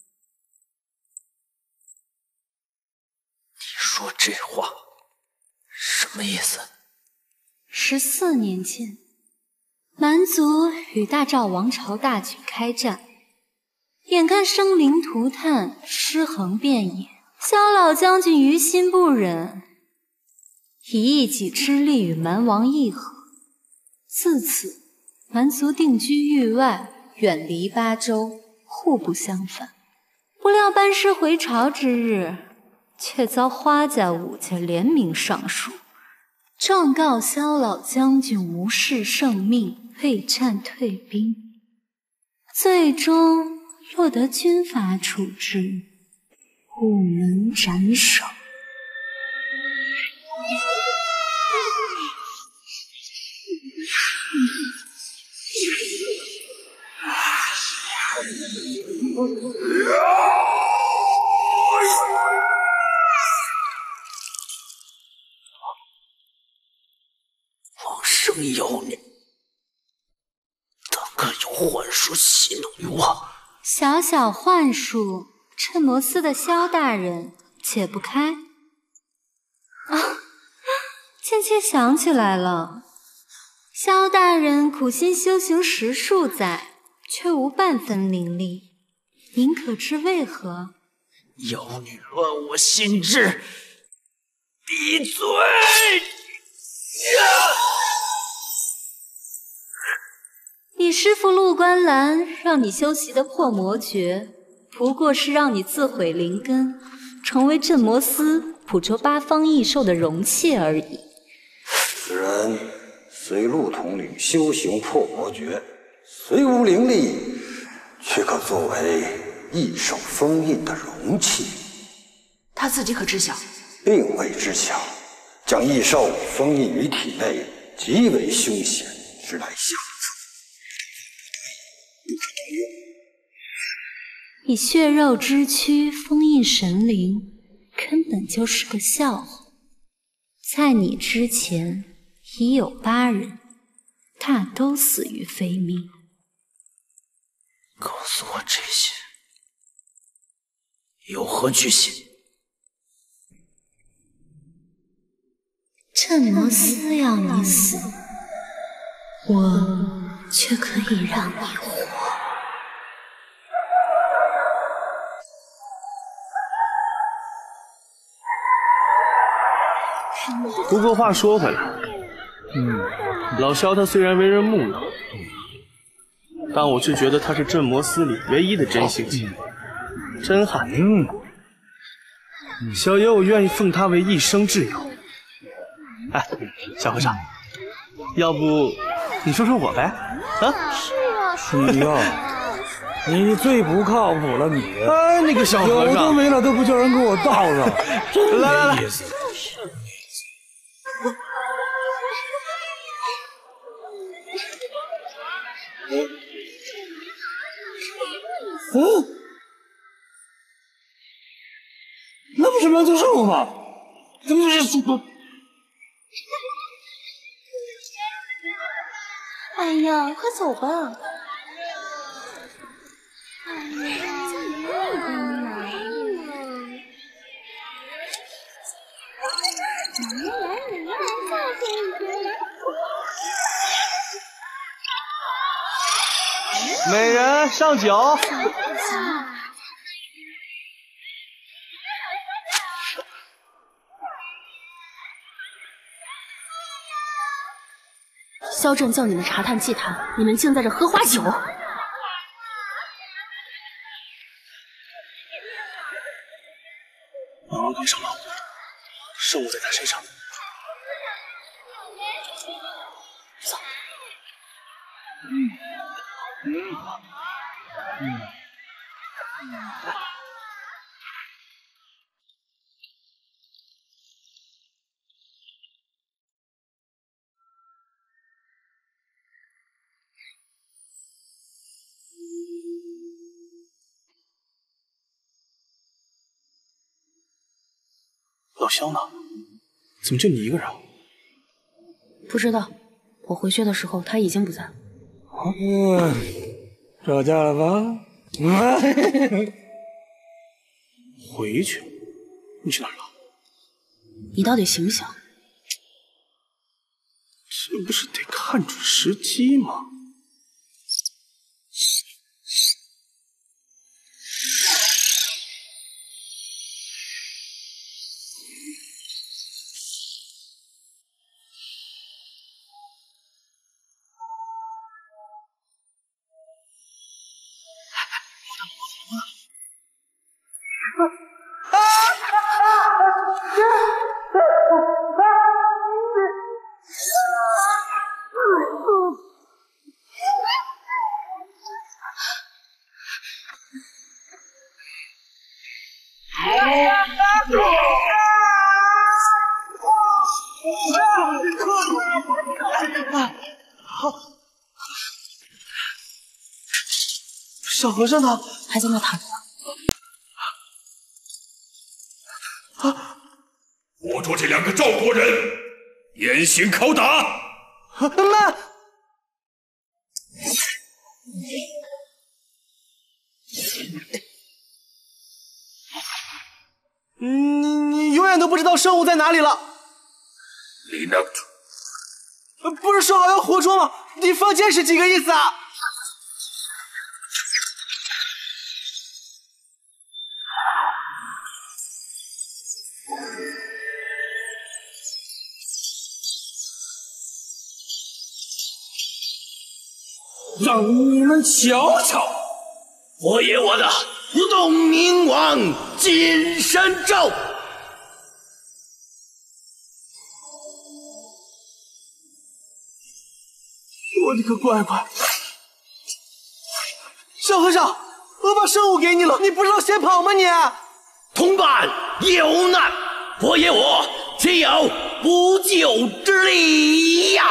你说这话什么意思？ 十四年前，蛮族与大赵王朝大举开战，眼看生灵涂炭，尸横遍野，萧老将军于心不忍，以一己之力与蛮王议和。自此，蛮族定居域外，远离巴州，互不相犯。不料班师回朝之日，却遭花家、武家联名上书，状告萧老将军无视圣命，备战退兵，最终落得军法处置，午门斩首。 往生妖孽，胆敢用幻术戏弄于我！ 小小幻术，趁摩斯的萧大人解不开。啊，倩倩想起来了，萧大人苦心修行十数载，却无半分灵力，您可知为何？ 妖女乱我心智，闭嘴！ 你师父陆观澜让你修习的破魔诀，不过是让你自毁灵根，成为镇摩斯普州八方异兽的容器而已。 此人随陆统领修行破魔诀，虽无灵力，却可作为异兽封印的容器。 他自己可知晓？ 并未知晓。将异兽封印于体内，极为凶险，实乃下策。不可动用。 以血肉之躯封印神灵， 根本就是个笑话。在你之前已有八人，大都死于非命。 告诉我这些有何居心？ 镇魔司要你死，我却可以让你活。 不过话说回来，嗯，老萧他虽然为人木讷，但我却觉得他是镇魔司里唯一的真性情，真汉子。嗯，小爷我愿意奉他为一生挚友。哎，小和尚，要不你说说我呗？啊？ 是啊， 是呀，你最不靠谱了你！ 哎，那个小和尚， 有的没了都不叫人给我倒上，真来来来。 没意思。嗯，那不是满族圣物吗？怎么就是猪？ 哎呀，快走吧！ 美人上酒。 萧震叫你们查探祭坛，你们竟在这喝花酒。 本王刚上了，圣物在他身上。走。嗯嗯嗯嗯。老萧呢？怎么就你一个人？ 不知道，我回去的时候他已经不在了。 嗯，吵架了吧？ 回去？你去哪儿了？ 你到底醒不醒？ 这不是得看准时机吗？小和尚呢？ 还在那躺着呢。 啊！活捉这两个赵国人，严刑拷打。 慢！你你永远都不知道圣物在哪里了。 李能主，不是说好要活捉吗？你放箭是几个意思啊？ 让你们瞧瞧，我爷我的东冥王金身咒！ 我的个乖乖！小和尚，我把圣物给你了，你不知道先跑吗你？ 同伴有难，我爷我岂有不救之理呀！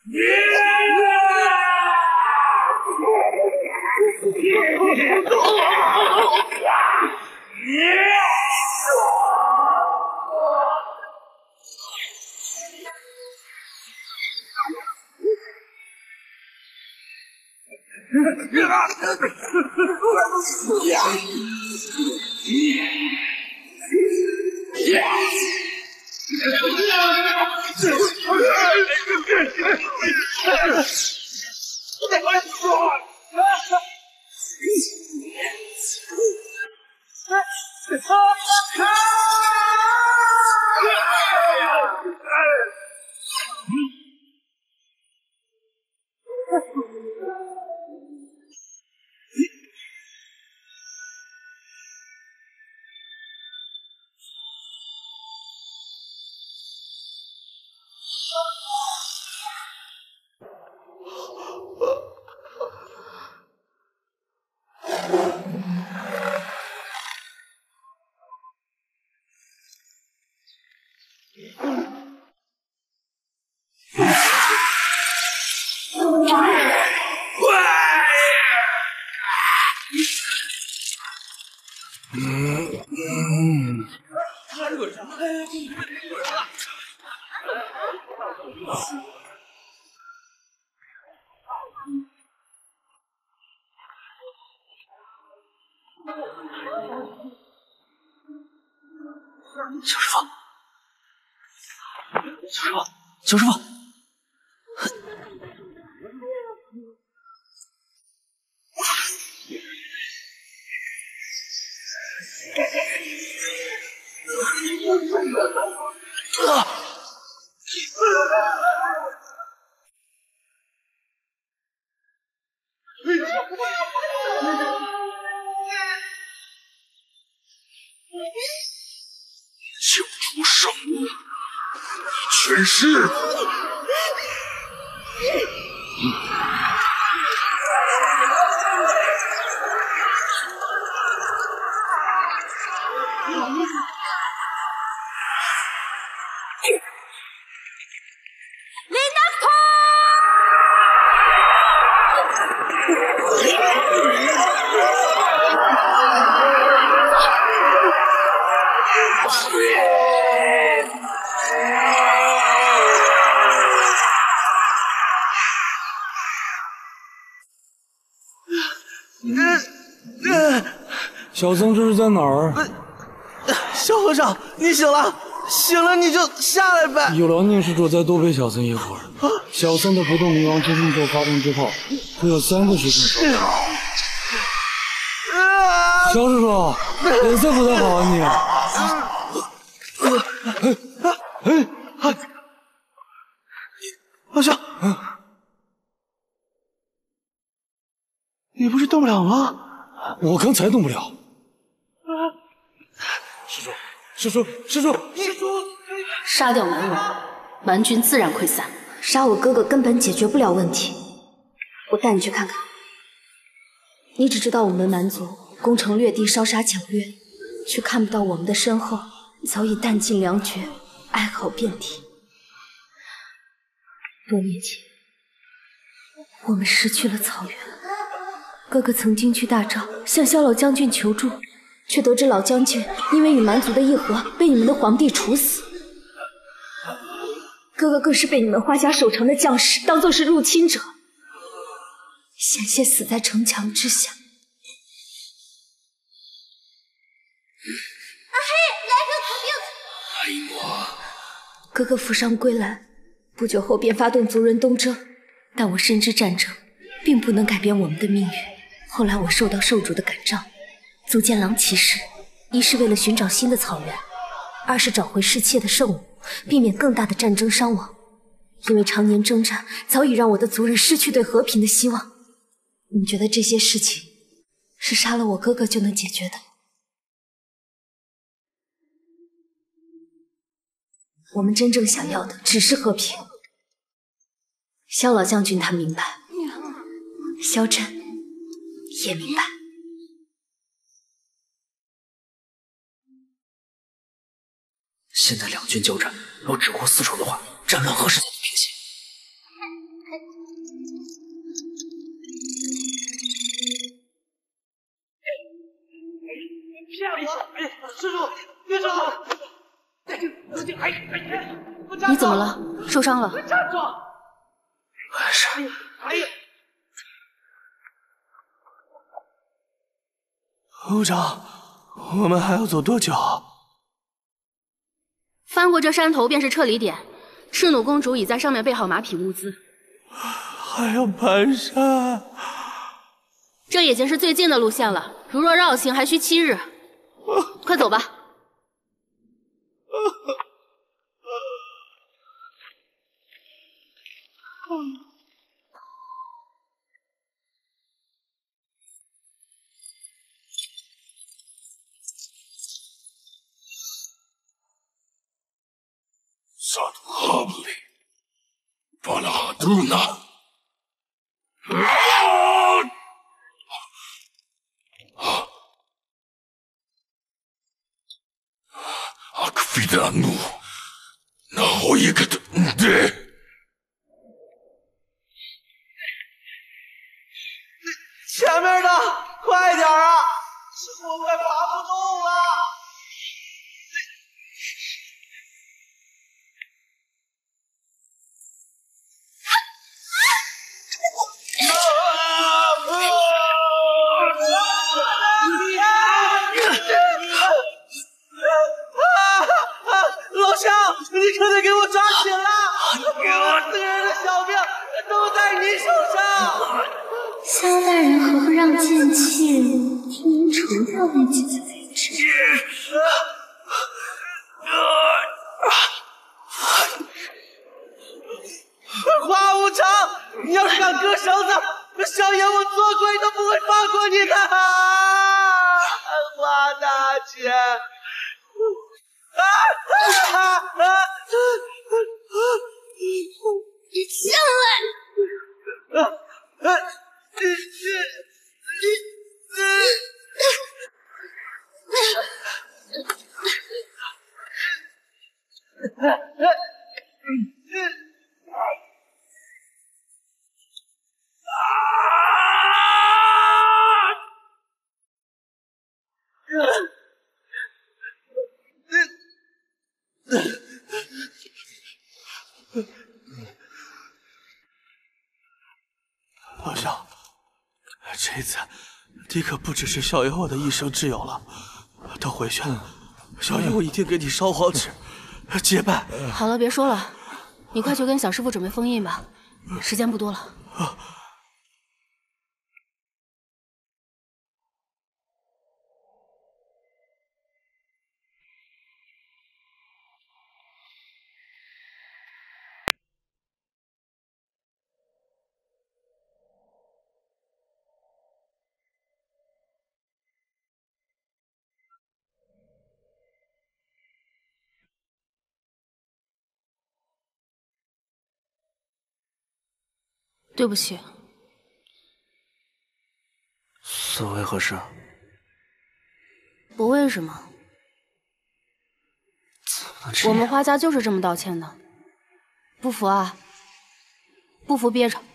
小师傅，小师傅，小师傅。 啊！ 救出圣物，全是。 小僧这是在哪儿？ 小和尚，你醒了，醒了你就下来呗。 有劳宁施主再多陪小僧一会儿。小僧的不动明王真身咒发动之后，会有三个时辰烧掉。小师叔，脸色不太好啊你。哎哎， 老兄，你不是动不了吗？ 我刚才动不了。 师叔，师叔，师叔，师叔！ 杀掉蛮王，蛮军自然溃散。 杀我哥哥根本解决不了问题。我带你去看看。你只知道我们蛮族攻城略地，烧杀抢掠，却看不到我们的身后早已弹尽粮绝，哀嚎遍体。多年前，我们失去了草原。哥哥曾经去大赵向萧老将军求助。 却得知老将军因为与蛮族的议和，被你们的皇帝处死。哥哥更是被你们花家守城的将士当作是入侵者，险些死在城墙之下。 阿黑，来个艾莫， 哥哥负伤归来，不久后便发动族人东征，但我深知战争并不能改变我们的命运。后来我受到兽主的感召。 组建狼骑士，一是为了寻找新的草原，二是找回失窃的圣物，避免更大的战争伤亡。因为常年征战，早已让我的族人失去对和平的希望。你觉得这些事情是杀了我哥哥就能解决的？我们真正想要的只是和平。萧老将军他明白，萧震也明白。 现在两军交战，若只顾私仇的话，战乱何时才能平息？ 骗我！哎，施主，别施主！ 你怎么了？受伤了？ 站住！ 没事。 哎呀！ 部长，我们还要走多久？ 翻过这山头便是撤离点，赤弩公主已在上面备好马匹物资。 还要蹒跚。 这已经是最近的路线了，如若绕行还需七日。快走吧。 萨图哈布里，巴拉哈杜纳，阿克菲达努，那后一个的对。 前面的，快点啊！我快爬不动了。老乡，你可得给我抓紧了！我四人的小命都在你手上。 萧大人何不让剑气替您除掉那几个贼质？ 花无常，你要是敢割绳子，少爷我做鬼都不会放过你的！花大姐，啊啊啊！ 你上来！ 啊啊！你你老乡，这次你可不只是小爷我的一生挚友了。等回去了，小爷我一定给你烧黄纸结拜。 好了，别说了，你快去跟小师傅准备封印吧，时间不多了。对不起。 所谓何事？ 不为什么。我们花家就是这么道歉的。不服啊？不服憋着。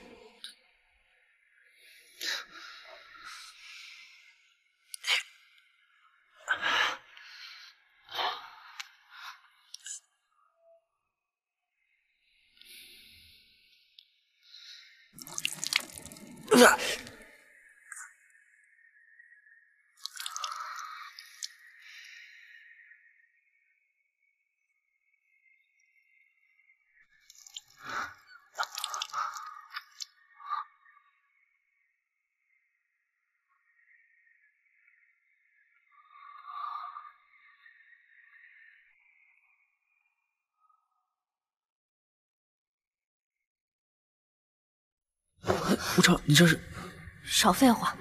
无常，你这是？ 少废话。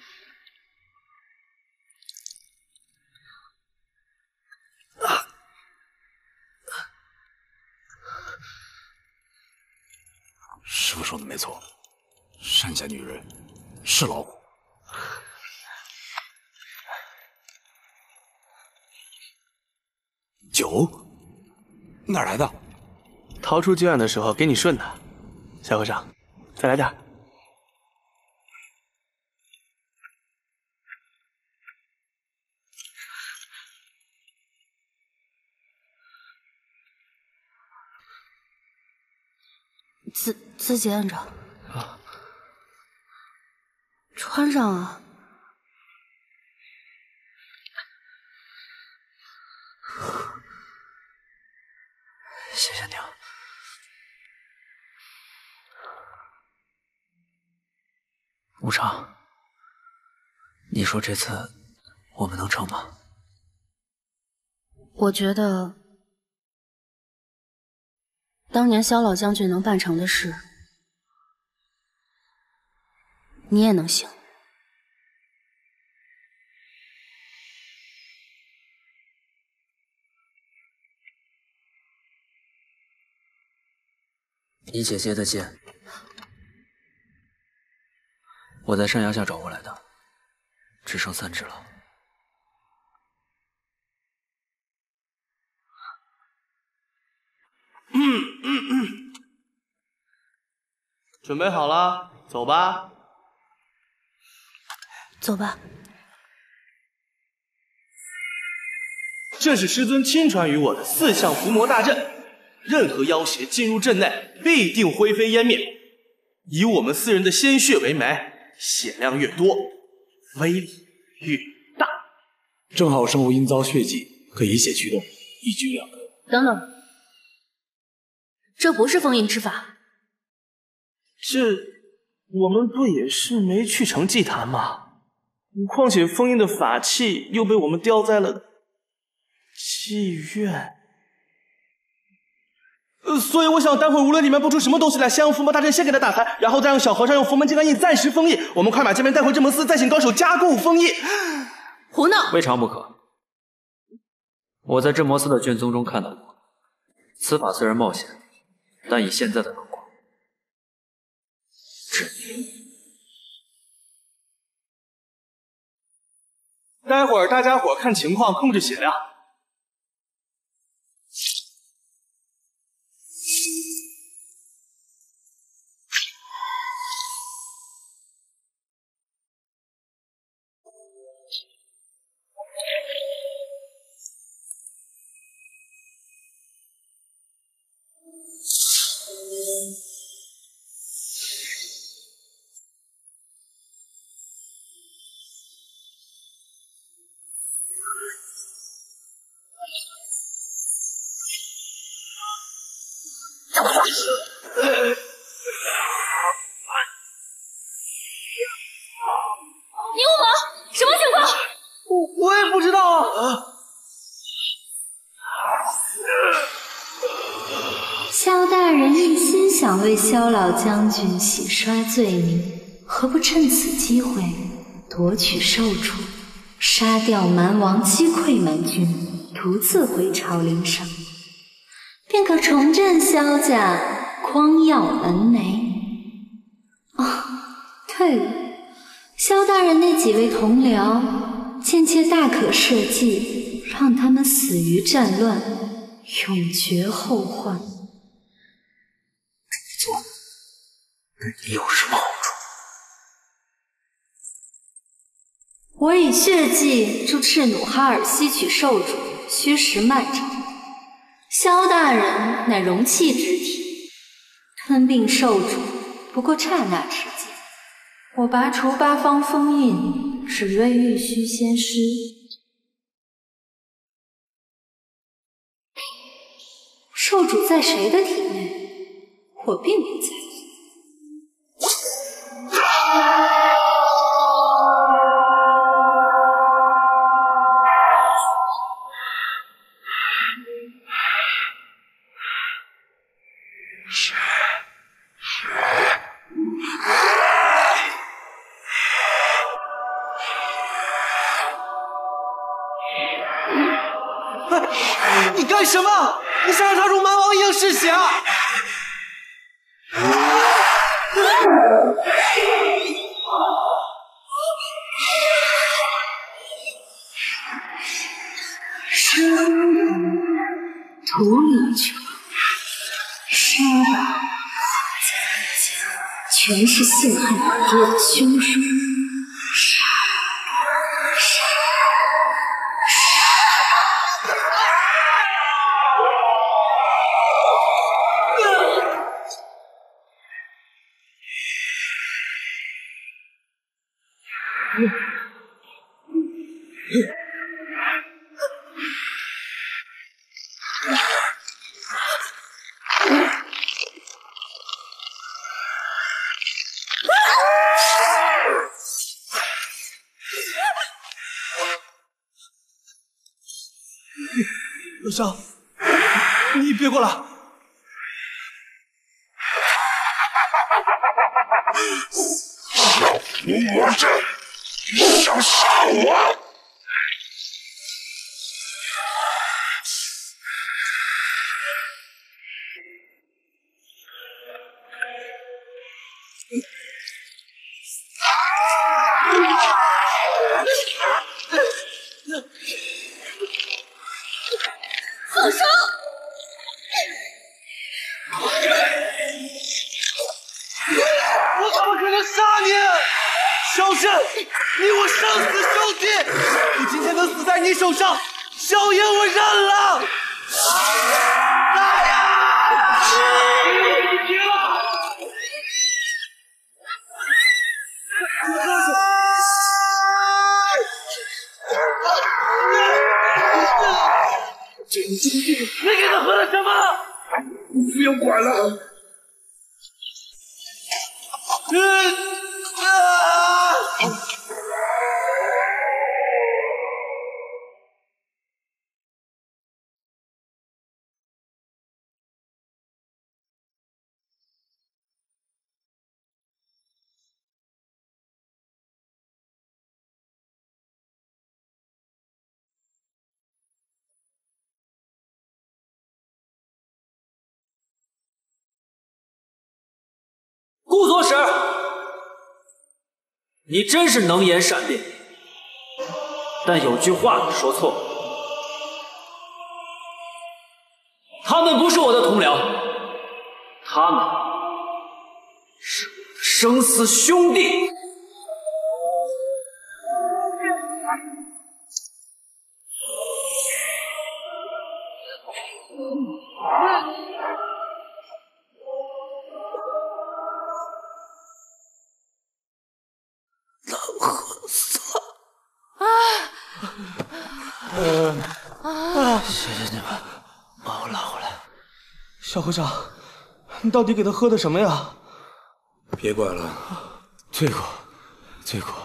师傅说的没错，山下女人是老虎。酒哪儿来的？ 逃出救援的时候给你顺的，小和尚。 再来点。 自自己按着。 啊。 穿上啊。 谢谢你啊。无常，你说这次我们能成吗？ 我觉得，当年萧老将军能办成的事，你也能行。 你姐姐的剑，我在山崖下找过来的，只剩三支了。 嗯嗯嗯，准备好了，走吧。 走吧。 这是师尊亲传于我的四象伏魔大阵。任何妖邪进入阵内，必定灰飞烟灭。以我们四人的鲜血为媒，血量越多，威力越大。 正好生物因遭血迹，可以血驱动，一举两得。 等等，这不是封印之法。 这我们不也是没去成祭坛吗？况且封印的法器又被我们雕在了妓院。呃，所以我想待会儿无论里面蹦出什么东西来，先用伏魔大阵先给他打开，然后再让小和尚用佛门金刚印暂时封印。我们快把这边带回镇魔寺，再请高手加固封印。 胡闹！ 未尝不可。我在镇魔寺的卷宗中看到过，此法虽然冒险，但以现在的能光，至待会儿大家伙看情况控制血量。 你问我什么情况？ 我我也不知道啊。 萧大人一心想为萧老将军洗刷罪名，何不趁此机会夺取兽主，杀掉蛮王，击溃蛮军，独自回朝领赏，便可重振萧家，匡耀门楣。哦，对了，萧大人那几位同僚，贱妾大可设计，让他们死于战乱，永绝后患。 做对你有什么好处？ 我以血迹助赤弩哈尔吸取兽主，虚实漫长。萧大人乃容器之体，吞并兽主不过刹那之间。我拔除八方封印，只为玉虚仙师。兽主在谁的体内，我并不在意。 你干什么？你想让他如蛮王一样嗜血啊！ 生土里去，杀吧，全全是陷害我爹的凶手。 陆少，你别过来！ 小伏魔阵，你想杀我？ 放手！ 我怎么可能杀你？萧慎，你我生死兄弟，我今天能死在你手上，萧炎我认了。来呀！你停！你给他喝了什么？ 不要管了。 嗯啊！ 顾左使，你真是能言善辩，但有句话你说错了，他们不是我的同僚，他们是我的生死兄弟。 谢谢你们把我拉回来。小和尚，你到底给他喝的什么呀？ 别管了，罪过，罪过。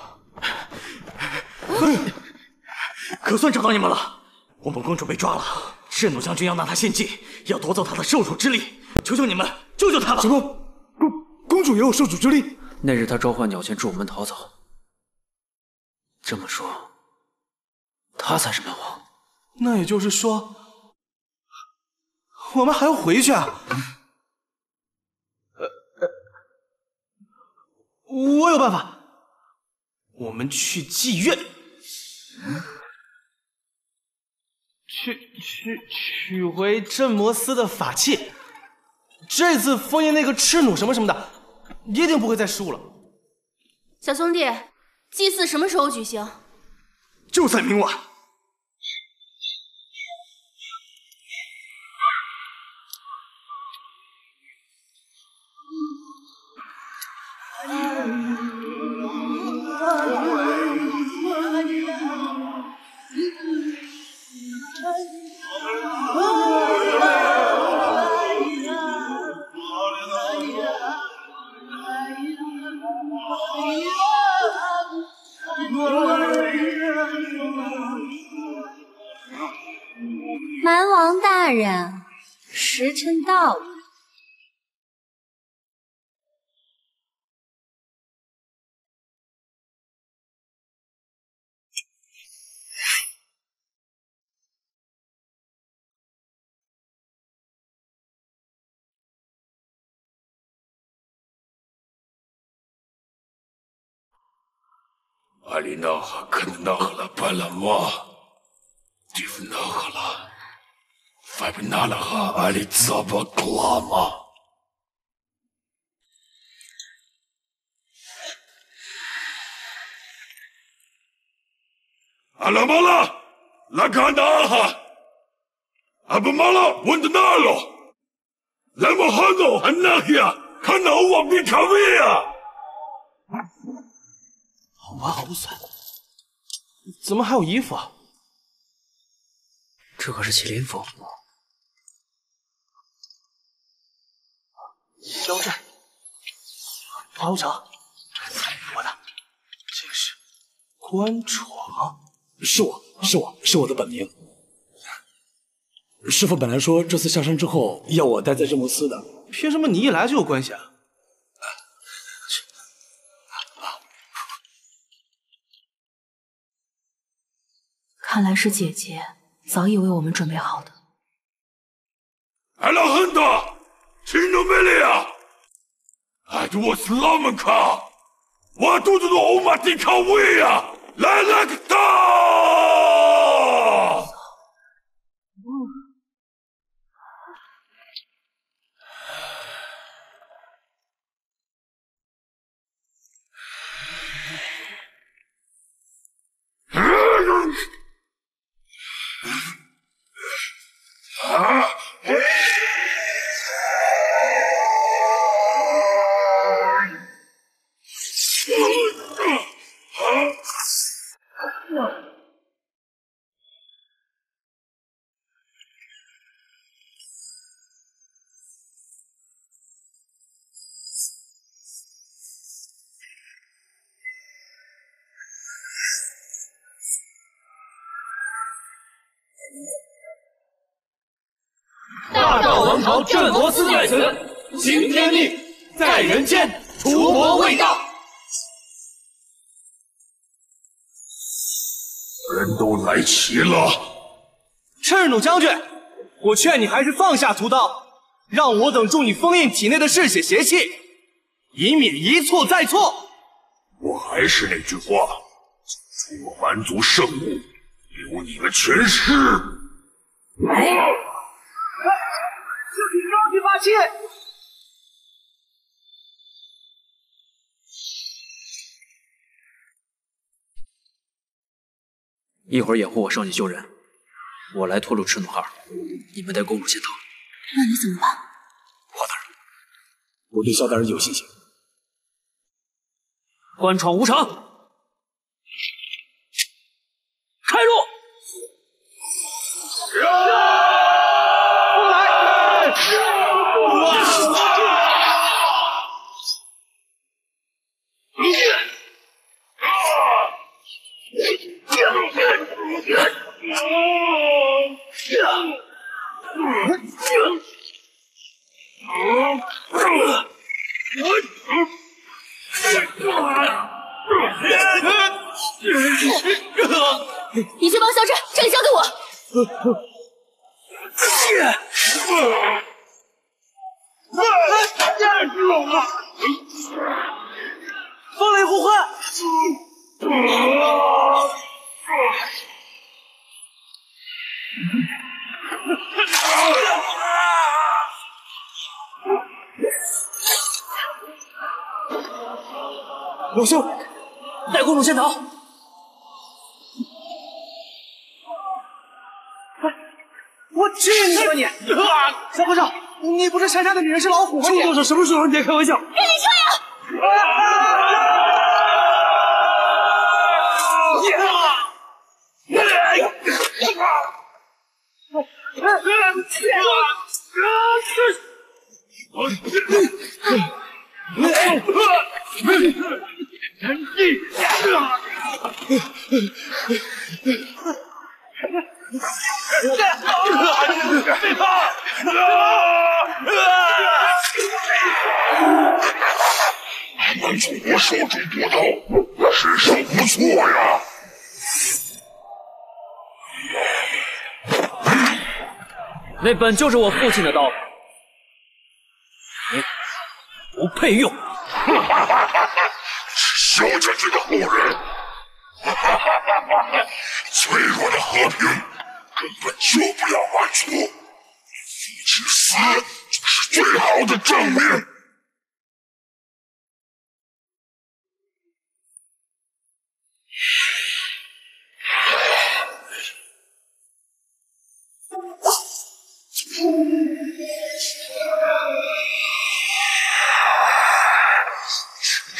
可算找到你们了！我们公主被抓了，赤弩将军要拿她献祭，要夺走她的受主之力。求求你们，救救她吧！ 什么？公公主也有受主之力？ 那日她召唤鸟剑助我们逃走，这么说，她才是门王。 那也就是说，我们还要回去啊？呃呃，我有办法，我们去妓院，去去取回镇魔司的法器。这次封印那个赤弩什么什么的，一定不会再失误了。 小兄弟，祭祀什么时候举行？ 就在明晚。 蛮王大人，时辰到了。 阿里纳哈克纳赫拉巴拉玛，蒂夫纳赫拉，法布纳拉哈阿里扎巴克拉玛。 Alla mala, la kanaha. Aba mala, wanda nalo. Lama hano, hanakia, kana uwa bikavia. 好麻好酸，怎么还有衣服啊？ 这可是麒麟服。 肖战，华无常，我的，这个是关闯， 是我是我是我的本名。师傅本来说这次下山之后要我待在镇魔司的， 凭什么你一来就有关系啊？ 看来是姐姐早已为我们准备好的。 Alla handa, chino melia. Adu slamanka. Wadu do omati kawiya. La lakta. 大赵王朝镇魔司在此，行天命，在人间，除魔卫道。 人都来齐了。 赤弩将军，我劝你还是放下屠刀，让我等助你封印体内的嗜血邪气，以免一错再错。 我还是那句话，出我蛮族圣物，留你们全尸。 这是高级法器。 一会儿掩护我上去救人，我来拖住赤弩号，你们带公主先逃。 那你怎么办？ 华大人，我对萧大人有信心。 关闯无常，开路！ 过来！ 你去帮萧战，这里交给我。 风雷互换。 老兄，带公主先逃。 我去你吧你！小和尚，你不是山上的女人是老虎吗？ 朱教授什么时候你在开玩笑？ 给你这样！ 别怕！ 蛮族国手中夺刀，身手不错呀。 那本就是我父亲的刀，你不配用。 是萧将军的后人，脆弱的和平根本救不了蛮族，父亲死就是最好的证明。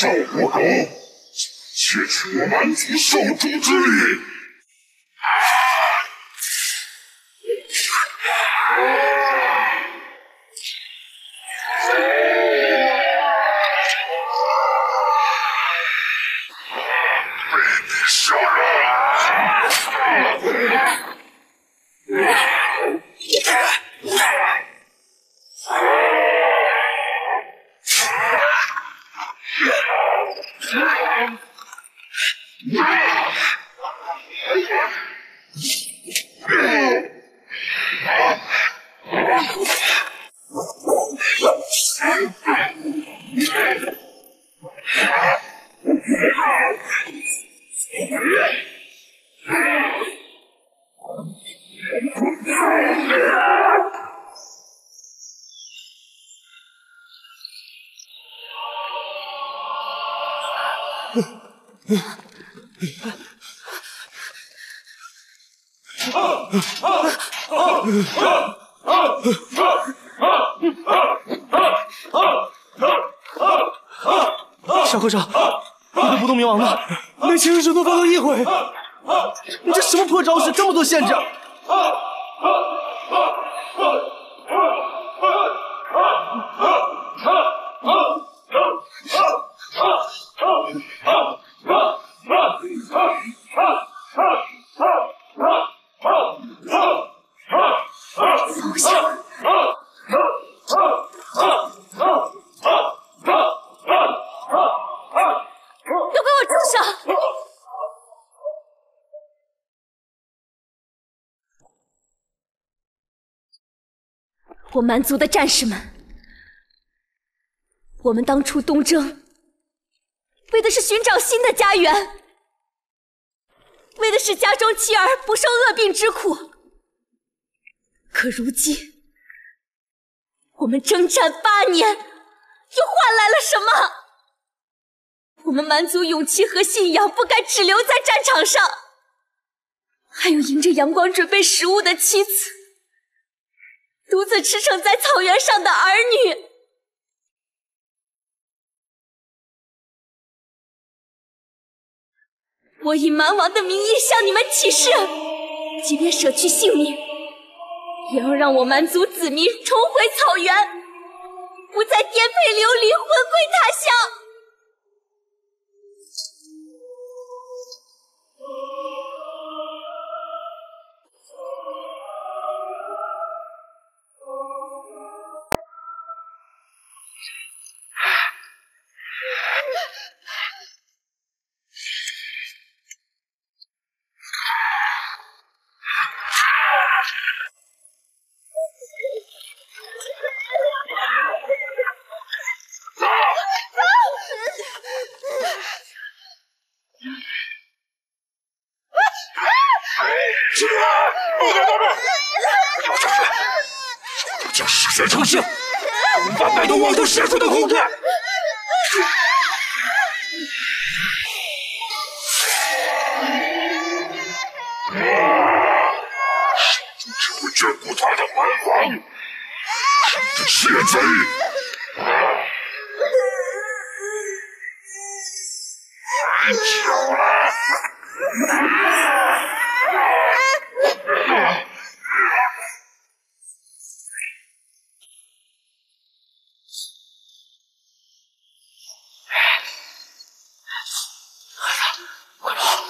赵国狗，窃取我蛮族受诛之力！ 小和尚，你的不动明王呢？那秦人只能发动一回。你这什么破招式，这么多限制？ 放下！ 都给我住手！ 我蛮族的战士们，我们当初东征，为的是寻找新的家园，为的是家中妻儿不受恶病之苦。可如今，我们征战八年，又换来了什么？我们蛮族勇气和信仰不该只留在战场上，还有迎着阳光准备食物的妻子，独自驰骋在草原上的儿女。我以蛮王的名义向你们起誓，即便舍去性命，也要让我蛮族子民重回草原，不再颠沛流离，魂归他乡。 起来！不给他们！有战士，都将嗜血成性，无法摆脱王头邪术的控制。圣主只会眷顾他的蛮王，这窃贼！太巧了！ 快跑！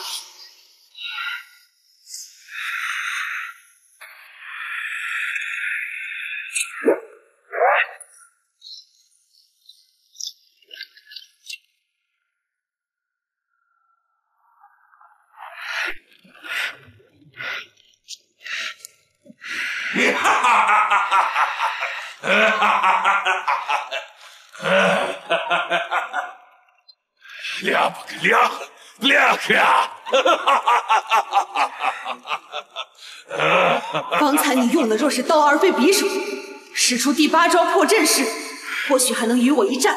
哈哈哈哈哈哈！哈哈哈哈哈！俩不给俩，俩呀！ 刚才你用的若是刀而非匕首，使出第八招破阵式，或许还能与我一战。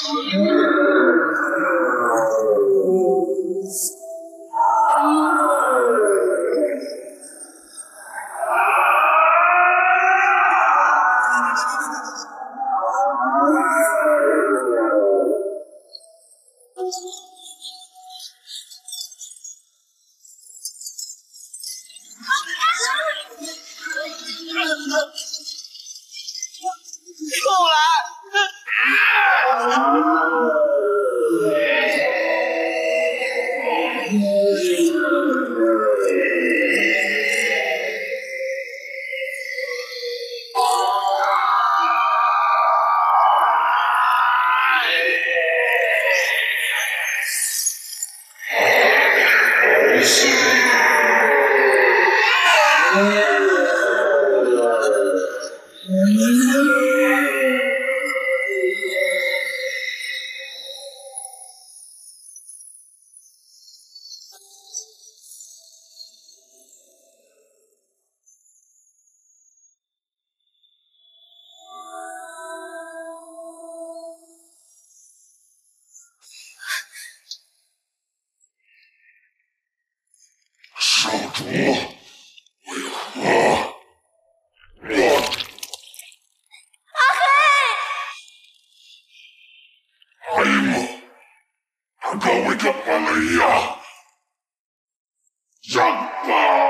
少主，为何？ 阿黑！ 阿姨他搞为干嘛了呀？让吧！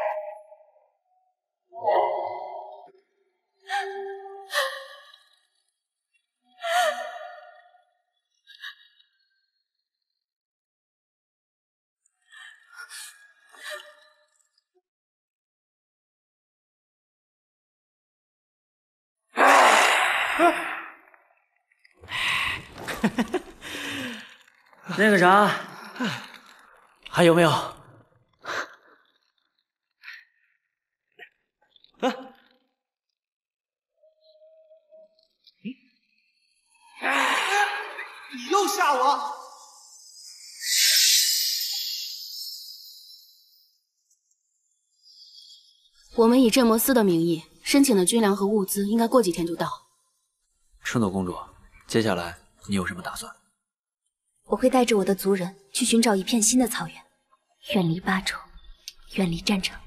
那个啥，还有没有？ 你又吓我！ 我们以镇魔司的名义申请的军粮和物资，应该过几天就到。 赤诺公主，接下来你有什么打算？ 我会带着我的族人去寻找一片新的草原，远离巴州，远离战场。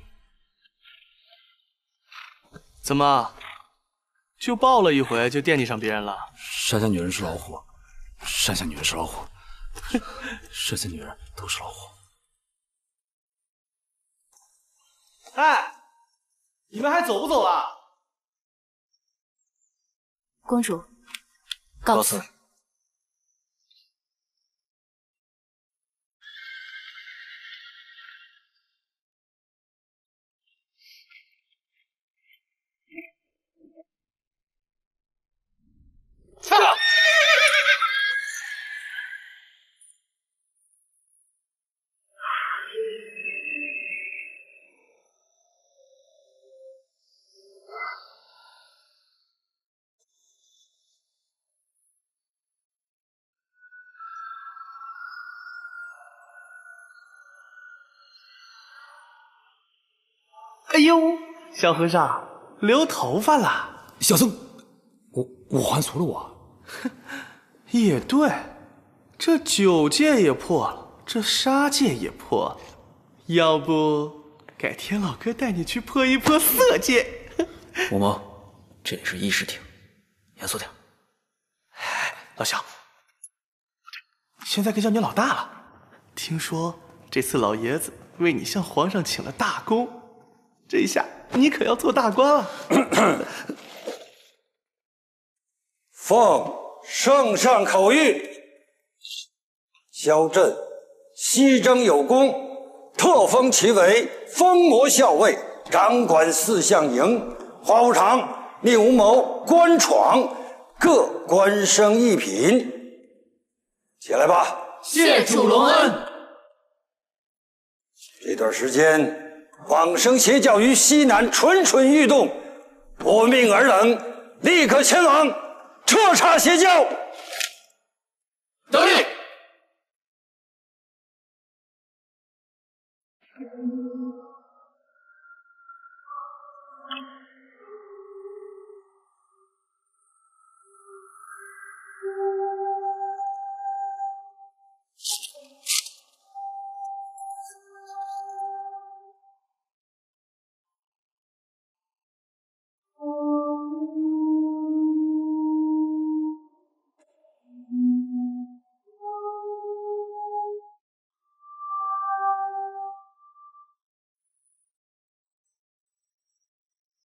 怎么，就抱了一回就惦记上别人了？ 山下女人是老虎，山下女人是老虎，山下女人都是老虎。 哎，你们还走不走了？ 公主，告辞。 哎呦，小和尚留头发了。 小僧，我我还俗了我。 也对，这九戒也破了，这杀戒也破了，要不改天老哥带你去破一破色戒？ 五毛，这里是议事厅，严肃点。 老小，现在该叫你老大了。听说这次老爷子为你向皇上请了大功。这一下你可要做大官了。 奉圣上口谕，萧震西征有功，特封其为封魔校尉，掌管四象营。花无常、宁无谋、关闯各官升一品。起来吧。 谢主隆恩。 这段时间。往生邪教于西南蠢蠢欲动，我命尔等立刻前往彻查邪教。 得令。